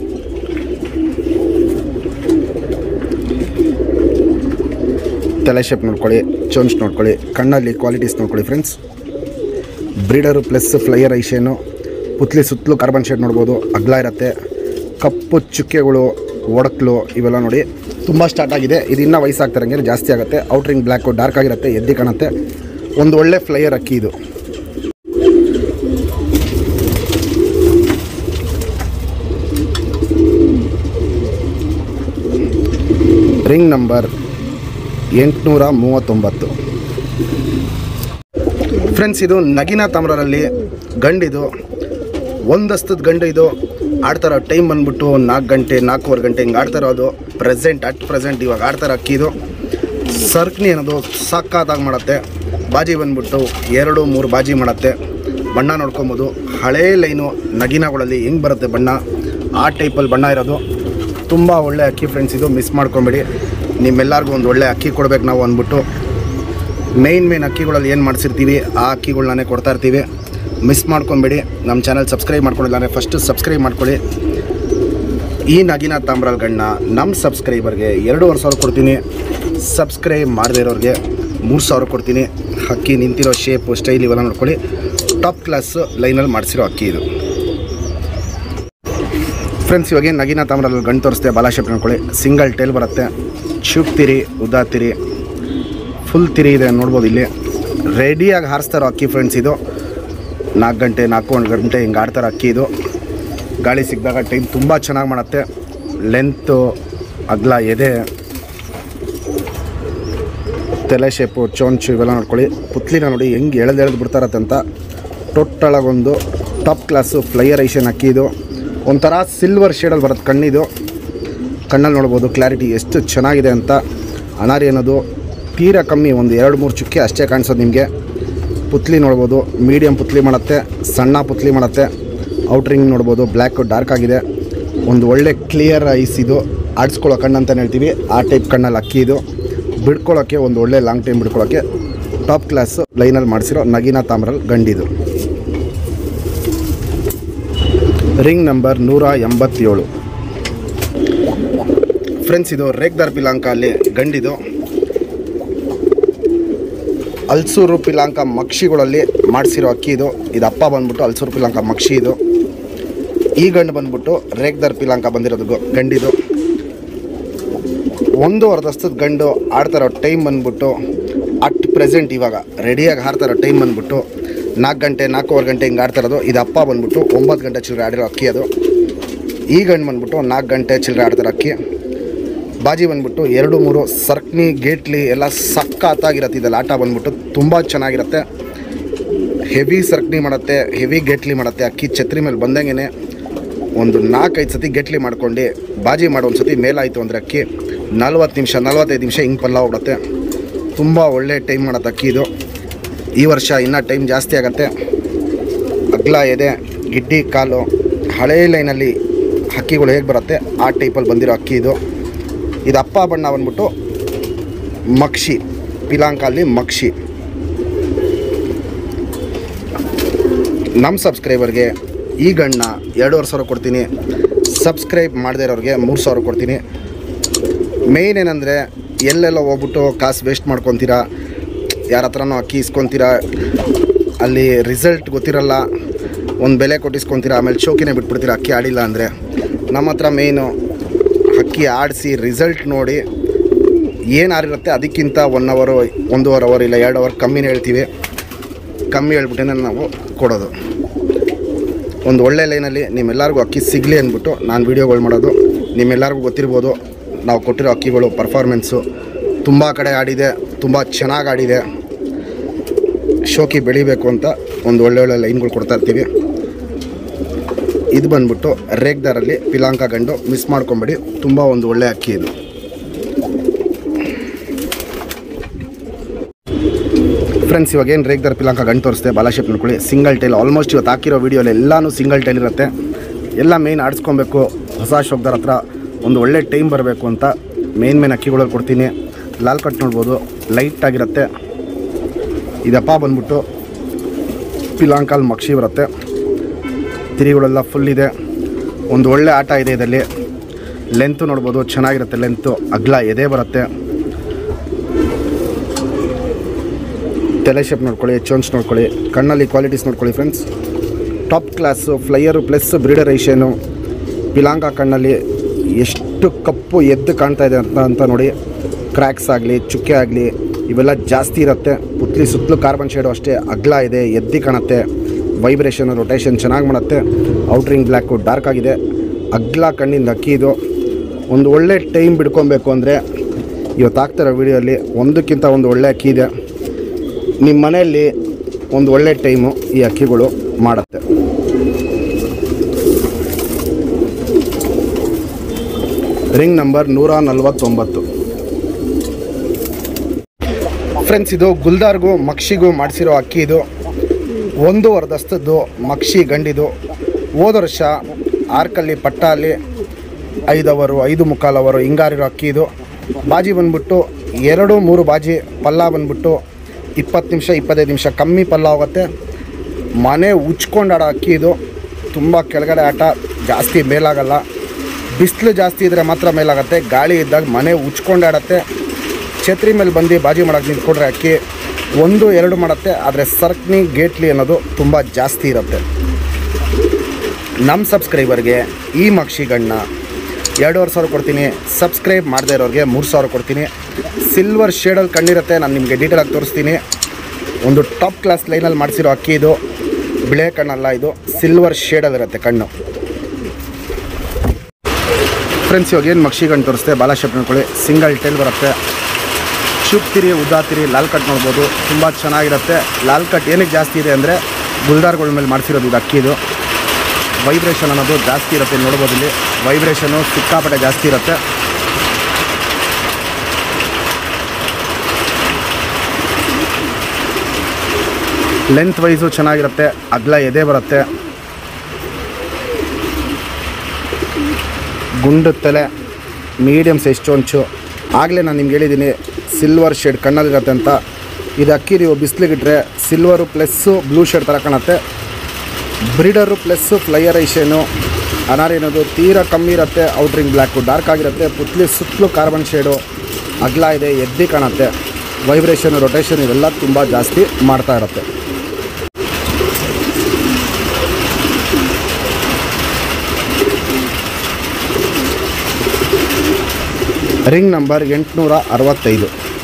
ತಲೆ ಶೇಪ್ ನೋಡ್ಕೊಳ್ಳಿ, ಚೊಂಚ್ ನೋಡ್ಕೊಳ್ಳಿ, ಕಣ್ಣಲ್ಲಿ ಕ್ವಾಲಿಟೀಸ್ ನೋಡ್ಕೊಳ್ಳಿ ಫ್ರೆಂಡ್ಸ್. ಬ್ರೀಡರು ಪ್ಲಸ್ ಫ್ಲೈಯರ್ ಐಶೇನು. ಪುತ್ಲಿ ಸುತ್ತಲೂ ಕಾರ್ಬನ್ ಶೇಡ್ ನೋಡ್ಬೋದು, ಅಗಲ ಇರುತ್ತೆ. ಕಪ್ಪು ಚುಕ್ಕೆಗಳು, ಒಡಕ್ಲು ಇವೆಲ್ಲ ನೋಡಿ ತುಂಬ ಸ್ಟಾರ್ಟ್ ಆಗಿದೆ. ಇದು ಇನ್ನೂ ವಯಸ್ಸಾಗ್ತಾರಂಗೆ ಜಾಸ್ತಿ ಆಗುತ್ತೆ. ಔಟ್ರಿಂಗ್ ಬ್ಲ್ಯಾಕು ಡಾರ್ಕ್ ಆಗಿರುತ್ತೆ, ಎದ್ದಿ ಕಾಣುತ್ತೆ. ಒಂದು ಒಳ್ಳೆ ಫ್ಲೈಯರ್ ಅಕ್ಕಿ ಇದು. ರಿಂಗ್ ನಂಬರ್ ಎಂಟುನೂರ ಮೂವತ್ತೊಂಬತ್ತು. ಫ್ರೆಂಡ್ಸ್ ಇದು ನಗಿನ ತಾಮ್ರಲ್ಲಿ ಗಂಡಿದು, ಒಂದಸ್ತದ ಗಂಡು ಇದು. ಆಡ್ತಾರೋ ಟೈಮ್ ಬಂದ್ಬಿಟ್ಟು ನಾಲ್ಕು ಗಂಟೆ ನಾಲ್ಕೂವರೆ ಗಂಟೆ ಹಿಂಗೆ ಆಡ್ತಾರೋದು. ಪ್ರೆಸೆಂಟ್ ಅಟ್ ಪ್ರೆಸೆಂಟ್ ಇವಾಗ ಆಡ್ತಾರೋ ಅಕ್ಕಿ ಇದು. ಸರ್ಕ್ನಿ ಅನ್ನೋದು ಸಾಕಾದಾಗ ಮಾಡುತ್ತೆ. ಬಾಜಿ ಬಂದ್ಬಿಟ್ಟು ಎರಡು ಮೂರು ಬಾಜಿ ಮಾಡುತ್ತೆ. ಬಣ್ಣ ನೋಡ್ಕೊಬೋದು, ಹಳೇ ಲೈನು ನಗಿನಗಳಲ್ಲಿ ಹೆಂಗೆ ಬರುತ್ತೆ ಬಣ್ಣ, ಆ ಟೈಪಲ್ಲಿ ಬಣ್ಣ ಇರೋದು. ತುಂಬ ಒಳ್ಳೆ ಅಕ್ಕಿ ಫ್ರೆಂಡ್ಸ್ ಇದು, ಮಿಸ್ ಮಾಡ್ಕೊಂಬೇಡಿ. ನಿಮ್ಮೆಲ್ಲರಿಗೂ ಒಂದು ಒಳ್ಳೆ ಅಕ್ಕಿ ಕೊಡಬೇಕು ನಾವು ಅಂದ್ಬಿಟ್ಟು ಮೇಯ್ನ್ ಮೇನ್ ಅಕ್ಕಿಗಳಲ್ಲಿ ಏನು ಮಾಡಿಸಿರ್ತೀವಿ ಆ ಅಕ್ಕಿಗಳನ್ನೇ ಕೊಡ್ತಾ ಇರ್ತೀವಿ. ಮಿಸ್ ಮಾಡ್ಕೊಬೇಡಿ. ನಮ್ಮ ಚಾನಲ್ ಸಬ್ಸ್ಕ್ರೈಬ್ ಮಾಡ್ಕೊಂಡಿಲ್ಲ ಅಂದರೆ ಫಸ್ಟು ಸಬ್ಸ್ಕ್ರೈಬ್ ಮಾಡ್ಕೊಳ್ಳಿ. ಈ ನಗಿನ ತಾಮ್ರಗಣ್ಣ ನಮ್ಮ ಸಬ್ಸ್ಕ್ರೈಬರ್ಗೆ ಎರಡೂವರೆ ಸಾವಿರ ಕೊಡ್ತೀನಿ. ಸಬ್ಸ್ಕ್ರೈಬ್ ಮಾಡದೇ ಇರೋರಿಗೆ ಮೂರು ಸಾವಿರ ಕೊಡ್ತೀನಿ. ಅಕ್ಕಿ ನಿಂತಿರೋ ಶೇಪು ಸ್ಟೈಲ್ ಇವೆಲ್ಲ ನೋಡ್ಕೊಳ್ಳಿ. ಟಾಪ್ ಕ್ಲಾಸ್ ಲೈನಲ್ಲಿ ಮಾಡಿಸಿರೋ ಅಕ್ಕಿ ಇದು. ಫ್ರೆಂಡ್ಸ್ ಇವಾಗ ನಗಿನ ತಾಮ್ರಲ್ಲಿ ಗಂಟು ತೋರಿಸ್ತೆ, ಬಾಲ ಶೇಪ್ ನೋಡ್ಕೊಳ್ಳಿ. ಸಿಂಗಲ್ ಟೈಲ್ ಬರುತ್ತೆ, ಚೂಪ್ ತಿರಿ, ಉದ್ದಾ ತಿರಿ, ಫುಲ್ ತಿರಿ ಇದೆ ನೋಡ್ಬೋದು. ಇಲ್ಲಿ ರೆಡಿಯಾಗಿ ಹಾರಿಸ್ತಾರೋ ಅಕ್ಕಿ ಫ್ರೆಂಡ್ಸ್ ಇದು. ನಾಲ್ಕು ಗಂಟೆ ನಾಲ್ಕು ಒಂದು ಗಂಟೆ ಹಿಂಗೆ ಆಡ್ತಾರೋ ಅಕ್ಕಿ ಇದು. ಗಾಳಿ ಸಿಕ್ಕಿದಾಗ ಟೈಮ್ ತುಂಬ ಚೆನ್ನಾಗಿ ಮಾಡುತ್ತೆ. ಲೆಂತು, ಅಗಲ ಎದೆ, ತಲೆ ಶೇಪು, ಚೊಂಚು ಇವೆಲ್ಲ ನೋಡ್ಕೊಳ್ಳಿ. ಪುತ್ಲಿನ ನೋಡಿ ಹೆಂಗೆ ಎಳೆದು ಎಳೆದು ಬಿಡ್ತಾರತ್ತಂತ. ಟೋಟಲಾಗೊಂದು ಟಾಪ್ ಕ್ಲಾಸು ಫ್ಲೈಯರ್ ಐಷನ್ ಅಕ್ಕಿ ಇದು. ಒಂಥರ ಸಿಲ್ವರ್ ಶೇಡಲ್ಲಿ ಬರುತ್ತೆ ಕಣ್ಣಿದು. ಕಣ್ಣಲ್ಲಿ ನೋಡ್ಬೋದು ಕ್ಲಾರಿಟಿ ಎಷ್ಟು ಚೆನ್ನಾಗಿದೆ ಅಂತ. ಅನಾರಿ ಅನ್ನೋದು ತೀರಾ ಕಮ್ಮಿ, ಒಂದು ಎರಡು ಮೂರು ಚುಕ್ಕೆ ಅಷ್ಟೇ ಕಾಣಿಸೋದು ನಿಮಗೆ. ಪುತ್ಲಿ ನೋಡ್ಬೋದು, ಮೀಡಿಯಮ್ ಪುತ್ಲಿ ಮಾಡುತ್ತೆ, ಸಣ್ಣ ಪುತ್ಲಿ ಮಾಡುತ್ತೆ. ಔಟ್ರಿಂಗ್ ನೋಡ್ಬೋದು, ಬ್ಲ್ಯಾಕು ಡಾರ್ಕ್ ಆಗಿದೆ. ಒಂದು ಒಳ್ಳೆ ಕ್ಲಿಯರ್ ಐಸ್ ಇದು. ಆಡಿಸ್ಕೊಳ್ಳೋ ಕಣ್ಣು ಅಂತಲೇ ಹೇಳ್ತೀವಿ, ಆ ಟೈಪ್ ಕಣ್ಣಲ್ಲಿ ಅಕ್ಕಿ ಇದು. ಬಿಡ್ಕೊಳ್ಳೋಕ್ಕೆ ಒಂದು ಒಳ್ಳೆ ಲಾಂಗ್ ಟೈಮ್ ಬಿಡ್ಕೊಳ್ಳೋಕ್ಕೆ ಟಾಪ್ ಕ್ಲಾಸ್ ಲೈನಲ್ಲಿ ಮಾಡಿಸಿರೋ ನಗಿನ ತಾಮ್ರಲ್ಲಿ ಗಂಡಿದು. ರಿಂಗ್ ನಂಬರ್ ನೂರ ಎಂಬತ್ತೇಳು. ಫ್ರೆಂಡ್ಸ್ ಇದು ರೇಗ್ದಾರ್ ಪಿಲಾಂಕ ಅಲ್ಲಿ ಗಂಡಿದು. ಅಲ್ಸೂರು ಪಿಲಾಂಕ ಮಕ್ಷಿಗಳಲ್ಲಿ ಮಾಡಿಸಿರೋ ಅಕ್ಕಿ ಇದು. ಇದು ಅಪ್ಪ ಬಂದ್ಬಿಟ್ಟು ಅಲ್ಸೂರು ಪಿಲಾಂಕ ಮಕ್ಷಿ ಇದು. ಈ ಗಂಡು ಬಂದ್ಬಿಟ್ಟು ರೇಗ್ದಾರ್ ಪಿಲಾಂಕ ಬಂದಿರೋದು ಗಂಡಿದು. ಒಂದು ಅರ್ಧಸ್ತದ ಗಂಡು ಆಡ್ತಾರೋ ಟೈಮ್ ಬಂದ್ಬಿಟ್ಟು ಅಟ್ ಪ್ರೆಸೆಂಟ್ ಇವಾಗ ರೆಡಿಯಾಗಿ ಹಾರ್ತಾರೋ ಟೈಮ್ ಬಂದ್ಬಿಟ್ಟು ನಾಲ್ಕು ಗಂಟೆ ನಾಲ್ಕೂವರೆ ಗಂಟೆ ಹಿಂಗೆ ಆಡ್ತಾರೋದು. ಇದು ಅಪ್ಪ ಬಂದ್ಬಿಟ್ಟು ಒಂಬತ್ತು ಗಂಟೆ ಚಿಲ್ಲರೆ ಆಡಿರೋ ಅಕ್ಕಿ ಅದು. ಈ ಗಂಡು ಬಂದ್ಬಿಟ್ಟು ನಾಲ್ಕು ಗಂಟೆ ಚಿಲ್ಲರೆ ಆಡ್ತಾರೆ ಅಕ್ಕಿ. ಬಾಜಿ ಬಂದ್ಬಿಟ್ಟು ಎರಡು ಮೂರು ಸರ್ಕ್ನಿ ಗೇಟ್ಲಿ ಎಲ್ಲ ಸಕ್ಕತ್ತಾಗಿರುತ್ತೆ. ಇದೆಲ್ಲ ಆಟ ಬಂದ್ಬಿಟ್ಟು ತುಂಬ ಚೆನ್ನಾಗಿರುತ್ತೆ. ಹೆವಿ ಸರ್ಕ್ನಿ ಮಾಡುತ್ತೆ, ಹೆವಿ ಗೇಟ್ಲಿ ಮಾಡುತ್ತೆ. ಅಕ್ಕಿ ಛತ್ರಿ ಮೇಲೆ ಬಂದಂಗೆ ಒಂದು ನಾಲ್ಕೈದು ಸತಿ ಗೇಟ್ಲಿ ಮಾಡ್ಕೊಂಡು ಬಾಜಿ ಮಾಡೋ ಒಂದು ಸತಿ ಮೇಲಾಯಿತು ಅಂದರೆ ಅಕ್ಕಿ ನಲ್ವತ್ತು ನಿಮಿಷ ನಲ್ವತ್ತೈದು ನಿಮಿಷ ಹಿಂಗೆ ಪಲ್ಲ ಹೋಗ್ಬಿಡುತ್ತೆ. ತುಂಬ ಒಳ್ಳೆ ಟೈಮ್ ಮಾಡುತ್ತೆ ಅಕ್ಕಿ ಇದು. ಈ ವರ್ಷ ಇನ್ನೂ ಟೈಮ್ ಜಾಸ್ತಿ ಆಗುತ್ತೆ. ಅಗ್ಲ ಎದೆ, ಗಿಡ್ಡಿ ಕಾಲು, ಹಳೇ ಲೈನಲ್ಲಿ ಹಕ್ಕಿಗಳು ಹೇಗೆ ಬರುತ್ತೆ ಆ ಟೈಪಲ್ಲಿ ಬಂದಿರೋ ಅಕ್ಕಿ ಇದು. ಇದು ಅಪ್ಪ ಬಣ್ಣ ಬಂದ್ಬಿಟ್ಟು ಮಕ್ಷಿ, ಪಿಲಾಂಕಲ್ಲಿ ಮಕ್ಷಿ. ನಮ್ಮ ಸಬ್ಸ್ಕ್ರೈಬರ್ಗೆ ಈ ಗಣ್ಣ ಎರಡೂವರೆ ಸಾವಿರ ಕೊಡ್ತೀನಿ. ಸಬ್ಸ್ಕ್ರೈಬ್ ಮಾಡದೇ ಇರೋರಿಗೆ ಮೂರು ಸಾವಿರ ಕೊಡ್ತೀನಿ. ಮೇಯ್ನ್ ಏನಂದರೆ ಎಲ್ಲೆಲ್ಲ ಹೋಗ್ಬಿಟ್ಟು ಕಾಸು ವೇಸ್ಟ್ ಮಾಡ್ಕೊತೀರಾ, ಯಾರ ಹತ್ರನೂ ಅಕ್ಕಿ ಇಸ್ಕೊತೀರಾ, ಅಲ್ಲಿ ರಿಸಲ್ಟ್ ಗೊತ್ತಿರಲ್ಲ, ಒಂದು ಬೆಲೆ ಕೊಟ್ಟಿಸ್ಕೊತೀರಾ, ಆಮೇಲೆ ಶೋಕಿನೇ ಬಿಟ್ಬಿಡ್ತೀರಾ ಅಕ್ಕಿ ಆಡಿಲ್ಲ ಅಂದರೆ. ನಮ್ಮ ಹತ್ರ ಮೇಯ್ನು ಅಕ್ಕಿ ಆಡಿಸಿ ರಿಸಲ್ಟ್ ನೋಡಿ ಏನು ಆರಿರುತ್ತೆ ಅದಕ್ಕಿಂತ ಒನ್ ಅವರು ಒಂದೂವರೆ ಅವರ್ ಇಲ್ಲ ಎರಡು ಅವರ್ ಕಮ್ಮಿನೇ ಹೇಳ್ತೀವಿ. ಕಮ್ಮಿ ಹೇಳ್ಬಿಟ್ಟೇ ನಾವು ಕೊಡೋದು. ಒಂದು ಒಳ್ಳೆ ಲೈನಲ್ಲಿ ನಿಮ್ಮೆಲ್ಲರಿಗೂ ಅಕ್ಕಿ ಸಿಗಲಿ ಅಂದ್ಬಿಟ್ಟು ನಾನು ವೀಡಿಯೋಗಳು ಮಾಡೋದು. ನಿಮ್ಮೆಲ್ಲರಿಗೂ ಗೊತ್ತಿರ್ಬೋದು ನಾವು ಕೊಟ್ಟಿರೋ ಅಕ್ಕಿಗಳು ಪರ್ಫಾರ್ಮೆನ್ಸು ತುಂಬ ಕಡೆ ಆಡಿದೆ, ತುಂಬ ಚೆನ್ನಾಗಿ ಆಡಿದೆ. ಶೋಕಿ ಬೆಳಿಬೇಕು ಅಂತ ಒಂದು ಒಳ್ಳೆ ಒಳ್ಳೆ ಲೈನ್ಗಳು ಕೊಡ್ತಾ ಇರ್ತೀವಿ. ಇದು ಬಂದ್ಬಿಟ್ಟು ರೇಗ್ದಾರಲ್ಲಿ ಪಿಲಾಂಕ ಗಂಡು, ಮಿಸ್ ಮಾಡ್ಕೊಂಬೇಡಿ, ತುಂಬ ಒಂದು ಒಳ್ಳೆ ಅಕ್ಕಿ ಇದು. ಫ್ರೆಂಡ್ಸ್, ಇವಾಗ ಏನು ರೇಗ್ದಾರ್ ಪಿಲಾಂಕ ಗಂಡು ತೋರಿಸ್ತೆ ಬಾಲ ಶೇಪ್ ನೋಡ್ಕೊಳ್ಳಿ. ಸಿಂಗಲ್ ಟೈಲ್ ಆಲ್ಮೋಸ್ಟ್ ಇವತ್ತು ಹಾಕಿರೋ ವೀಡಿಯೋಲಿ ಎಲ್ಲನೂ ಸಿಂಗಲ್ ಟೈಲ್ ಇರುತ್ತೆ. ಎಲ್ಲ ಮೇಯ್ನ್ ಆಡಿಸ್ಕೊಬೇಕು. ಹೊಸ ಶೋಕ್ದಾರ್ ಹತ್ರ ಒಂದು ಒಳ್ಳೆ ಟೈಮ್ ಬರಬೇಕು ಅಂತ ಮೇನ್ ಮೇನ್ ಅಕ್ಕಿಗಳಲ್ಲಿ ಕೊಡ್ತೀನಿ. ಲಾಲ್ ಕಟ್ ನೋಡ್ಬೋದು, ಲೈಟಾಗಿರುತ್ತೆ. ಇದಪ್ಪ ಬಂದ್ಬಿಟ್ಟು ಪಿಲಾಂಕಲ್ಲಿ ಮಕ್ಷಿ ಬರುತ್ತೆ. ತಿರಿಗಳೆಲ್ಲ ಫುಲ್ ಇದೆ. ಒಂದು ಒಳ್ಳೆ ಆಟ ಇದೆ ಇದರಲ್ಲಿ. ಲೆಂತು ನೋಡ್ಬೋದು, ಚೆನ್ನಾಗಿರುತ್ತೆ ಲೆಂತು. ಅಗ್ಲ ಎದೆ ಬರುತ್ತೆ. ತಲೆ ಶೇಪ್ ನೋಡ್ಕೊಳ್ಳಿ, ಚೋನ್ಸ್ ನೋಡ್ಕೊಳ್ಳಿ, ಕಣ್ಣಲ್ಲಿ ಕ್ವಾಲಿಟೀಸ್ ನೋಡ್ಕೊಳ್ಳಿ friends. Top class flyer plus breeder ಏಷಿಯನು. ಪಿಲಾಂಕ ಕಣ್ಣಲ್ಲಿ ಎಷ್ಟು ಕಪ್ಪು ಎದ್ದು ಕಾಣ್ತಾ ಇದೆ ಅಂತ ಅಂತ ನೋಡಿ. ಕ್ರ್ಯಾಕ್ಸ್ ಆಗಲಿ, ಚುಕ್ಕೆ ಆಗಲಿ, ಇವೆಲ್ಲ ಜಾಸ್ತಿ ಇರುತ್ತೆ. ಪುತ್ಲಿ ಸುತ್ತಲೂ ಕಾರ್ಬನ್ ಶೇಡು ಅಷ್ಟೇ ಅಗ್ಲ ಇದೆ, ಎದ್ದಿ ಕಾಣುತ್ತೆ. ವೈಬ್ರೇಷನ್ ರೊಟೇಷನ್ ಚೆನ್ನಾಗಿ ಮಾಡುತ್ತೆ. ಔಟ್ರಿಂಗ್ ಬ್ಲ್ಯಾಕು ಡಾರ್ಕ್ ಆಗಿದೆ. ಅಗ್ಲ ಕಣ್ಣಿಂದ ಅಕ್ಕಿ ಇದು. ಒಂದು ಒಳ್ಳೆ ಟೈಮ್ ಬಿಡ್ಕೊಬೇಕು ಅಂದರೆ ಇವತ್ತು ಆಗ್ತಿರೋ ವೀಡಿಯೋಲಿ ಒಂದಕ್ಕಿಂತ ಒಂದು ಒಳ್ಳೆ ಅಕ್ಕಿ ಇದೆ. ನಿಮ್ಮ ಮನೆಯಲ್ಲಿ ಒಂದು ಒಳ್ಳೆ ಟೈಮು ಈ ಅಕ್ಕಿಗಳು ಮಾಡುತ್ತೆ. ರಿಂಗ್ ನಂಬರ್ ನೂರ ನಲ್ವತ್ತೊಂಬತ್ತು. ಫ್ರೆಂಡ್ಸ್, ಇದು ಗುಲ್ದಾರ್ಗೂ ಮಕ್ಷಿಗೂ ಮಾಡಿಸಿರೋ ಅಕ್ಕಿ ಇದು. ಒಂದು ವರ್ಧಸ್ತದ್ದು ಮಕ್ಷಿ ಗಂಡಿದು. ಹೋದ ವರ್ಷ ಆರ್ಕಲ್ಲಿ ಪಟ್ಟಾಲಿ ಐದು ಅವರು ಐದು ಮುಕ್ಕಾಲು ಅವರು ಹಿಂಗಾರಿರೋ ಅಕ್ಕಿ ಇದು. ಬಾಜಿ ಬಂದ್ಬಿಟ್ಟು ಎರಡು ಮೂರು ಬಾಜಿ, ಪಲ್ಲ ಬಂದ್ಬಿಟ್ಟು ಇಪ್ಪತ್ತು ನಿಮಿಷ ಇಪ್ಪತ್ತೈದು ನಿಮಿಷ ಕಮ್ಮಿ ಪಲ್ಲ ಹೋಗುತ್ತೆ. ಮನೆ ಉಚ್ಕೊಂಡಾಡೋ ಅಕ್ಕಿ ಇದು. ತುಂಬ ಕೆಳಗಡೆ ಆಟ, ಜಾಸ್ತಿ ಮೇಲಾಗಲ್ಲ. ಬಿಸಿಲು ಜಾಸ್ತಿ ಇದ್ದರೆ ಮಾತ್ರ ಮೇಲಾಗುತ್ತೆ. ಗಾಳಿ ಇದ್ದಾಗ ಮನೆ ಉಚ್ಕೊಂಡಾಡತ್ತೆ. ಛತ್ರಿ ಮೇಲೆ ಬಂದು ಬಾಜಿ ಮಾಡೋಕ್ಕೆ ನಿಂತ್ಕೊಂಡ್ರೆ ಅಕ್ಕಿ ಒಂದು ಎರಡು ಮಾಡುತ್ತೆ. ಆದರೆ ಸರ್ಕ್ನಿ ಗೇಟ್ಲಿ ಅನ್ನೋದು ತುಂಬ ಜಾಸ್ತಿ ಇರುತ್ತೆ. ನಮ್ಮ ಸಬ್ಸ್ಕ್ರೈಬರ್ಗೆ ಈ ಮಕ್ಷಿಗಣ್ಣ ಎರಡೂವರೆ ಸಾವಿರ ಕೊಡ್ತೀನಿ. ಸಬ್ಸ್ಕ್ರೈಬ್ ಮಾಡದೇ ಇರೋರಿಗೆ ಮೂರು ಸಾವಿರ ಕೊಡ್ತೀನಿ. ಸಿಲ್ವರ್ ಶೇಡಲ್ಲಿ ಕಣ್ಣಿರುತ್ತೆ, ನಾನು ನಿಮಗೆ ಡೀಟೇಲಾಗಿ ತೋರಿಸ್ತೀನಿ. ಒಂದು ಟಾಪ್ ಕ್ಲಾಸ್ ಲೈನಲ್ಲಿ ಮಾಡಿಸಿರೋ ಅಕ್ಕಿ ಇದು. ಬಿಳೆ ಕಣ್ಣಲ್ಲ, ಇದು ಸಿಲ್ವರ್ ಶೇಡಲ್ಲಿರುತ್ತೆ ಕಣ್ಣು. ಫ್ರೆಂಡ್ಸ್, ಇವಾಗ ಏನು ಮಕ್ಷಿಗಣ್ಣು ತೋರಿಸ್ತೆ ಬಾಲ ಶೇಪ್ ನೋಡ್ಕೊಳ್ಳಿ. ಸಿಂಗಲ್ ಟೈಲ್ ಬರುತ್ತೆ. ಚುಪ್ತಿರಿ, ಉದ್ದಾತಿರಿ, ಲಾಲ್ ಕಟ್ ನೋಡ್ಬೋದು. ತುಂಬ ಚೆನ್ನಾಗಿರುತ್ತೆ. ಲಾಲ್ ಕಟ್ ಏನಕ್ಕೆ ಜಾಸ್ತಿ ಇದೆ ಅಂದರೆ ಗುಲ್ದಾರ್ಗಳ ಮೇಲೆ ಮಾಡಿಸಿರೋದು ಇದು ಅಕ್ಕಿ ಇದು. ವೈಬ್ರೇಷನ್ ಅನ್ನೋದು ಜಾಸ್ತಿ ಇರುತ್ತೆ. ನೋಡ್ಬೋದು ಇಲ್ಲಿ ವೈಬ್ರೇಷನು ಸಿಕ್ಕಾಪಟ್ಟೆ ಜಾಸ್ತಿ ಇರುತ್ತೆ. ಲೆಂತ್ ವೈಸು ಚೆನ್ನಾಗಿರುತ್ತೆ. ಅಗ್ಲ ಎದೆ ಬರುತ್ತೆ. ಗುಂಡು ತಲೆ, ಮೀಡಿಯಮ್ ಸೈಜ್ ಚೊಂಚು. ಆಗಲೇ ನಾನು ನಿಮ್ಗೆ ಹೇಳಿದ್ದೀನಿ ಸಿಲ್ವರ್ ಶೇಡ್ ಕಣ್ಣಲ್ಲಿರುತ್ತೆ ಅಂತ. ಇದು ಅಕ್ಕಿ ನೀವು ಬಿಸಿಲಿಗಿಟ್ರೆ ಸಿಲ್ವರು ಪ್ಲಸ್ಸು ಬ್ಲೂ ಶೇಡ್ ಥರ ಕಾಣುತ್ತೆ. ಬ್ರೀಡರು ಪ್ಲಸ್ಸು ಫ್ಲೈಯರ್ ಐಷೇನು ಅನಾರಿ ಅನ್ನೋದು ತೀರಾ ಕಮ್ಮಿ ಇರುತ್ತೆ. ಔಟ್ರಿಂಗ್ ಬ್ಲ್ಯಾಕು ಡಾರ್ಕ್ ಆಗಿರುತ್ತೆ. ಪುತ್ಲಿ ಸುತ್ತಲೂ ಕಾರ್ಬನ್ ಶೇಡು ಅಗ್ಲ ಇದೆ, ಎದ್ದಿ ಕಾಣುತ್ತೆ. ವೈಬ್ರೇಷನ್ ರೊಟೇಷನ್ ಇವೆಲ್ಲ ತುಂಬ ಜಾಸ್ತಿ ಮಾಡ್ತಾ ಇರುತ್ತೆ. ರಿಂಗ್ ನಂಬರ್ ಎಂಟುನೂರ ಅರವತ್ತೈದು.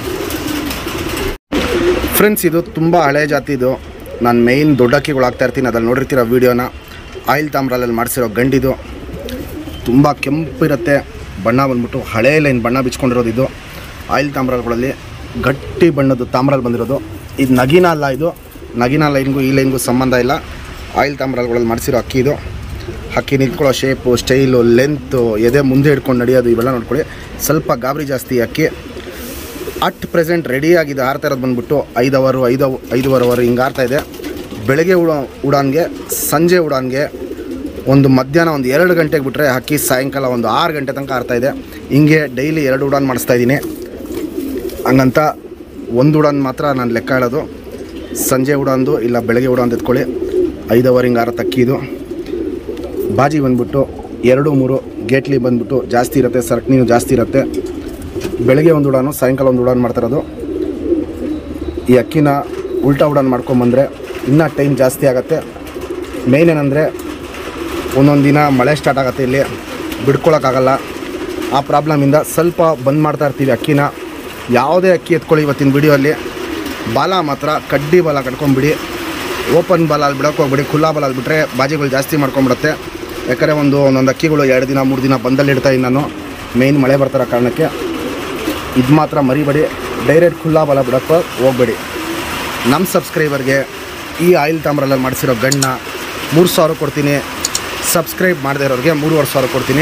ಫ್ರೆಂಡ್ಸ್, ಇದು ತುಂಬ ಹಳೆ ಜಾತಿ. ಇದು ನಾನು ಮೇಯ್ನ್ ದೊಡ್ಡ ಅಕ್ಕಿಗಳು ಹಾಕ್ತಾ ಇರ್ತೀನಿ, ಅದ್ರಲ್ಲಿ ನೋಡಿರ್ತೀರ ವೀಡಿಯೋನ. ಆಯಿಲ್ ತಾಮ್ರಲ್ಲಿ ಮಾಡಿಸಿರೋ ಗಂಡಿದು. ತುಂಬ ಕೆಂಪಿರುತ್ತೆ ಬಣ್ಣ ಬಂದ್ಬಿಟ್ಟು ಹಳೇ ಲೈನ್ ಬಣ್ಣ ಬಿಚ್ಕೊಂಡಿರೋದು. ಇದು ಆಯಿಲ್ ತಾಮ್ರಗಳಲ್ಲಿ ಗಟ್ಟಿ ಬಣ್ಣದ್ದು ತಾಮ್ರಲ್ಲಿ ಬಂದಿರೋದು. ಇದು ನಗಿನ ಅಲ್ಲ, ಇದು ನಗಿನ ಲೈನ್ಗೂ ಈ ಲೈನ್ಗೂ ಸಂಬಂಧ ಇಲ್ಲ. ಆಯಿಲ್ ತಾಮ್ರಗಳಲ್ಲಿ ಮಾಡಿಸಿರೋ ಅಕ್ಕಿ ಇದು. ಅಕ್ಕಿ ನಿಂತ್ಕೊಳ್ಳೋ ಶೇಪು, ಸ್ಟೈಲು, ಲೆಂತು, ಎದೆ ಮುಂದೆ ಹಿಡ್ಕೊಂಡು ನಡೆಯೋದು ಇವೆಲ್ಲ ನೋಡ್ಕೊಳ್ಳಿ. ಸ್ವಲ್ಪ ಗಾಬರಿ ಜಾಸ್ತಿ ಅಕ್ಕಿ. ಅಟ್ ಪ್ರೆಸೆಂಟ್ ರೆಡಿಯಾಗಿದೆ. ಆರ್ತಾ ಇರೋದು ಬಂದುಬಿಟ್ಟು ಐದು ಅವರು ಐದು ಐದುವರೆ ಅವರು ಹಿಂಗೆ ಆರ್ತಾಯಿದೆ. ಬೆಳಗ್ಗೆ ಉಡಾ ಉಡಾನ್ಗೆ ಸಂಜೆ ಉಡಾನ್ಗೆ ಒಂದು ಮಧ್ಯಾಹ್ನ ಒಂದು ಎರಡು ಗಂಟೆಗೆ ಬಿಟ್ಟರೆ ಅಕ್ಕಿ ಸಾಯಂಕಾಲ ಒಂದು ಆರು ಗಂಟೆ ತನಕ ಆರ್ತಾಯಿದೆ. ಹಿಂಗೆ ಡೈಲಿ ಎರಡು ಉಡಾನ್ ಮಾಡಿಸ್ತಾಯಿದ್ದೀನಿ. ಹಂಗಂತ ಒಂದು ಉಡಾನ್ ಮಾತ್ರ ನಾನು ಲೆಕ್ಕ ಹೇಳೋದು. ಸಂಜೆ ಉಡಾನ್ದು ಇಲ್ಲ ಬೆಳಗ್ಗೆ ಉಡಾನ್ ಎತ್ಕೊಳ್ಳಿ. ಐದು ಅವರ್ ಹಿಂಗೆ ಆರತ್ತು ಅಕ್ಕಿ ಇದು. ಬಾಜಿ ಬಂದ್ಬಿಟ್ಟು ಎರಡು ಮೂರು ಗೇಟ್ಲಿ ಬಂದ್ಬಿಟ್ಟು ಜಾಸ್ತಿ ಇರುತ್ತೆ, ಸರಕಣಿನೂ ಜಾಸ್ತಿ ಇರುತ್ತೆ. ಬೆಳಗ್ಗೆ ಒಂದು ಉಡಾನು ಸಾಯಂಕಾಲ ಒಂದು ಉಡಾನ್ ಮಾಡ್ತಾಯಿರೋದು. ಈ ಅಕ್ಕಿನ ಉಲ್ಟಾ ಉಡಾನ್ ಮಾಡ್ಕೊಂಬಂದರೆ ಇನ್ನೂ ಟೈಮ್ ಜಾಸ್ತಿ ಆಗುತ್ತೆ. ಮೇಯ್ನ್ ಏನಂದರೆ ಒಂದೊಂದು ದಿನ ಮಳೆ ಸ್ಟಾರ್ಟ್ ಆಗುತ್ತೆ, ಇಲ್ಲಿ ಬಿಡ್ಕೊಳಕ್ಕಾಗಲ್ಲ. ಆ ಪ್ರಾಬ್ಲಮಿಂದ ಸ್ವಲ್ಪ ಬಂದ್ ಮಾಡ್ತಾ ಇರ್ತೀವಿ ಅಕ್ಕಿನ. ಯಾವುದೇ ಅಕ್ಕಿ ಎತ್ಕೊಳ್ಳಿ ಇವತ್ತಿನ ವಿಡಿಯೋಲ್ಲಿ ಬಾಲ ಮಾತ್ರ ಕಡ್ಡಿ ಬಾಲ ಕಟ್ಕೊಂಬಿಡಿ. ಓಪನ್ ಬಾಲಲ್ಲಿ ಬಿಡೋಕೆ ಹೋಗ್ಬಿಡಿ. ಖುಲ್ಲಾ ಬಾಲಲ್ಲಿ ಬಿಟ್ಟರೆ ಬಾಜಿಗಳು ಜಾಸ್ತಿ ಮಾಡ್ಕೊಂಬಿಡುತ್ತೆ. ಯಾಕಂದರೆ ಒಂದು ಒಂದೊಂದು ಅಕ್ಕಿಗಳು ಎರಡು ದಿನ ಮೂರು ದಿನ ಬಂದಲ್ಲಿ ಇಡ್ತಾಯಿದ್ದೀನಿ ನಾನು, ಮೇಯ್ನ್ ಮಳೆ ಬರ್ತಾರೋ ಕಾರಣಕ್ಕೆ. ಇದು ಮಾತ್ರ ಮರಿಬೇಡಿ, ಡೈರೆಕ್ಟ್ ಖುಲ್ಲಾ ಬಾಲ ಬಿಡೋಕ್ಕೆ ಹೋಗ್ಬೇಡಿ. ನಮ್ಮ ಸಬ್ಸ್ಕ್ರೈಬರ್ಗೆ ಈ ಆಯಿಲ್ ತಾಮ್ರಲ್ಲಿ ಮಾಡಿಸಿರೋ ಗಣ್ಣ ಮೂರು ಸಾವಿರ ಕೊಡ್ತೀನಿ. ಸಬ್ಸ್ಕ್ರೈಬ್ ಮಾಡದೇ ಇರೋರಿಗೆ ಮೂರುವರೆ ಸಾವಿರ ಕೊಡ್ತೀನಿ.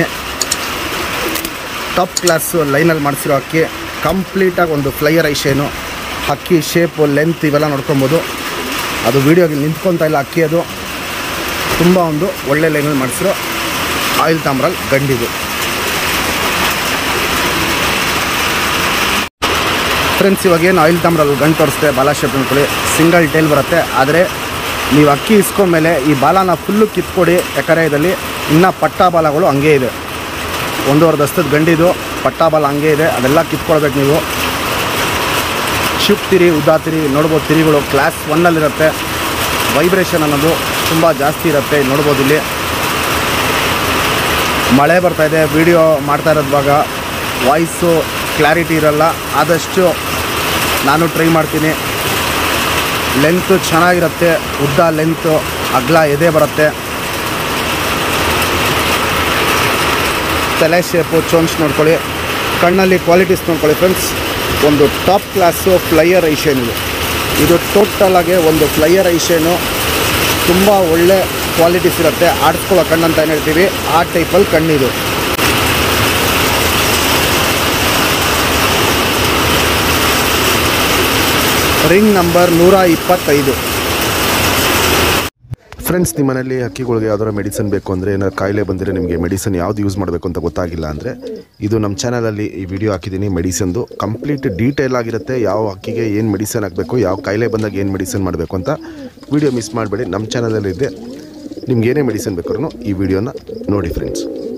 ಟಾಪ್ ಕ್ಲಾಸು ಲೈನಲ್ಲಿ ಮಾಡಿಸಿರೋ ಅಕ್ಕಿ, ಕಂಪ್ಲೀಟಾಗಿ ಒಂದು ಫ್ಲೈಯರ್ ಐಶೇನು. ಅಕ್ಕಿ ಶೇಪು, ಲೆಂತ್ ಇವೆಲ್ಲ ನೋಡ್ಕೊಬೋದು. ಅದು ವೀಡಿಯೋಗೆ ನಿಂತ್ಕೊತಾ ಇಲ್ಲ ಅಕ್ಕಿ. ಅದು ತುಂಬ ಒಂದು ಒಳ್ಳೆ ಲೈನಲ್ಲಿ ಮಾಡಿಸಿರೋ ಆಯಿಲ್ ತಾಮ್ರಲ್ಲಿ ಗಂಡಿದು. ಫ್ರೆಂಡ್ಸ್, ಇವಾಗೇನು ಆಯಿಲ್ ತಾಮ್ರಲ್ಲಿ ಗಂಟು ತೋರಿಸ್ತೆ ಬಾಲ ಶೇಪ್ ಅಂದ್ಕೊಳ್ಳಿ, ಸಿಂಗಲ್ ಟೇಲ್ ಬರುತ್ತೆ. ಆದರೆ ನೀವು ಅಕ್ಕಿ ಇಸ್ಕೊಂಡ್ಮೇಲೆ ಈ ಬಾಲನ ಫುಲ್ಲು ಕಿತ್ಕೊಡಿ. ಯಾಕಂದರೆ ಇದರಲ್ಲಿ ಇನ್ನೂ ಪಟ್ಟಾ ಬಾಲಗಳು ಹಂಗೇ ಇದೆ. ಒಂದೂವರೆ ದಸ್ತದ ಗಂಡಿದು ಪಟ್ಟಾ ಬಾಲ ಹಂಗೇ ಇದೆ. ಅದೆಲ್ಲ ಕಿತ್ಕೊಳ್ಬೇಕು ನೀವು. ಶಿಫ್ಟ್ ತಿರಿ, ಉದ್ದಾ ತಿರಿ ನೋಡ್ಬೋದು. ತಿರಿಗಳು ಕ್ಲಾಸ್ ಒನ್ನಲ್ಲಿರುತ್ತೆ. ವೈಬ್ರೇಷನ್ ಅನ್ನೋದು ತುಂಬ ಜಾಸ್ತಿ ಇರುತ್ತೆ, ನೋಡ್ಬೋದು. ಇಲ್ಲಿ ಮಳೆ ಬರ್ತಾಯಿದೆ, ವಿಡಿಯೋ ಮಾಡ್ತಾ ಇರೋದ್ವಾಗ ವಾಯ್ಸು ಕ್ಲಾರಿಟಿ ಇರೋಲ್ಲ. ಆದಷ್ಟು ನಾನು ಟ್ರೈ ಮಾಡ್ತೀನಿ. ಲೆಂತು ಚೆನ್ನಾಗಿರುತ್ತೆ, ಉದ್ದ ಲೆಂತು, ಅಗಲ ಎದೆ ಬರುತ್ತೆ. ತಲೆ ಶೇಪು, ಚೋನ್ಸ್ ನೋಡ್ಕೊಳ್ಳಿ. ಕಣ್ಣಲ್ಲಿ ಕ್ವಾಲಿಟೀಸ್ ನೋಡ್ಕೊಳ್ಳಿ ಫ್ರೆಂಡ್ಸ್. ಒಂದು ಟಾಪ್ ಕ್ಲಾಸು ಫ್ಲೈಯರ್ ಐಶೇನ್ ಇದು. ಇದು ಟೋಟಲಾಗಿ ಒಂದು ಫ್ಲೈಯರ್ ಐಶೇನು. ತುಂಬ ಒಳ್ಳೆ ಕ್ವಾಲಿಟೀಸ್ ಇರುತ್ತೆ. ಆಡಿಸ್ಕೊಳ್ಳೋ ಕಣ್ಣು ಅಂತ ಏನು ಹೇಳ್ತೀವಿ, ಆ ಟೈಪಲ್ಲಿ ಕಣ್ಣಿದು. ರಿಂಗ್ ನಂಬರ್ ನೂರ ಇಪ್ಪತ್ತೈದು. ಫ್ರೆಂಡ್ಸ್, ನಿಮ್ಮ ಮನೇಲಿ ಹಕ್ಕಿಗಳಿಗೆ ಯಾವ್ದಾರ ಮೆಡಿಸನ್ ಬೇಕು ಅಂದರೆ, ಏನಾದ್ರು ಕಾಯಿಲೆ ಬಂದರೆ ನಿಮಗೆ ಮೆಡಿಸನ್ ಯಾವ್ದು ಯೂಸ್ ಮಾಡಬೇಕು ಅಂತ ಗೊತ್ತಾಗಿಲ್ಲ ಅಂದರೆ, ಇದು ನಮ್ಮ ಚಾನಲಲ್ಲಿ ಈ ವಿಡಿಯೋ ಹಾಕಿದ್ದೀನಿ. ಮೆಡಿಸನ್ದು ಕಂಪ್ಲೀಟ್ ಡೀಟೇಲ್ ಆಗಿರುತ್ತೆ. ಯಾವ ಹಕ್ಕಿಗೆ ಏನು ಮೆಡಿಸನ್ ಹಾಕಬೇಕು, ಯಾವ ಕಾಯಿಲೆ ಬಂದಾಗ ಏನು ಮೆಡಿಸನ್ ಮಾಡಬೇಕು ಅಂತ ವಿಡಿಯೋ ಮಿಸ್ ಮಾಡಬೇಡಿ. ನಮ್ಮ ಚಾನಲಲ್ಲಿದೆ. ನಿಮ್ಗೆ ಏನೇ ಮೆಡಿಸನ್ ಬೇಕಾದ್ರೂ ಈ ವಿಡಿಯೋನ ನೋಡಿ ಫ್ರೆಂಡ್ಸ್.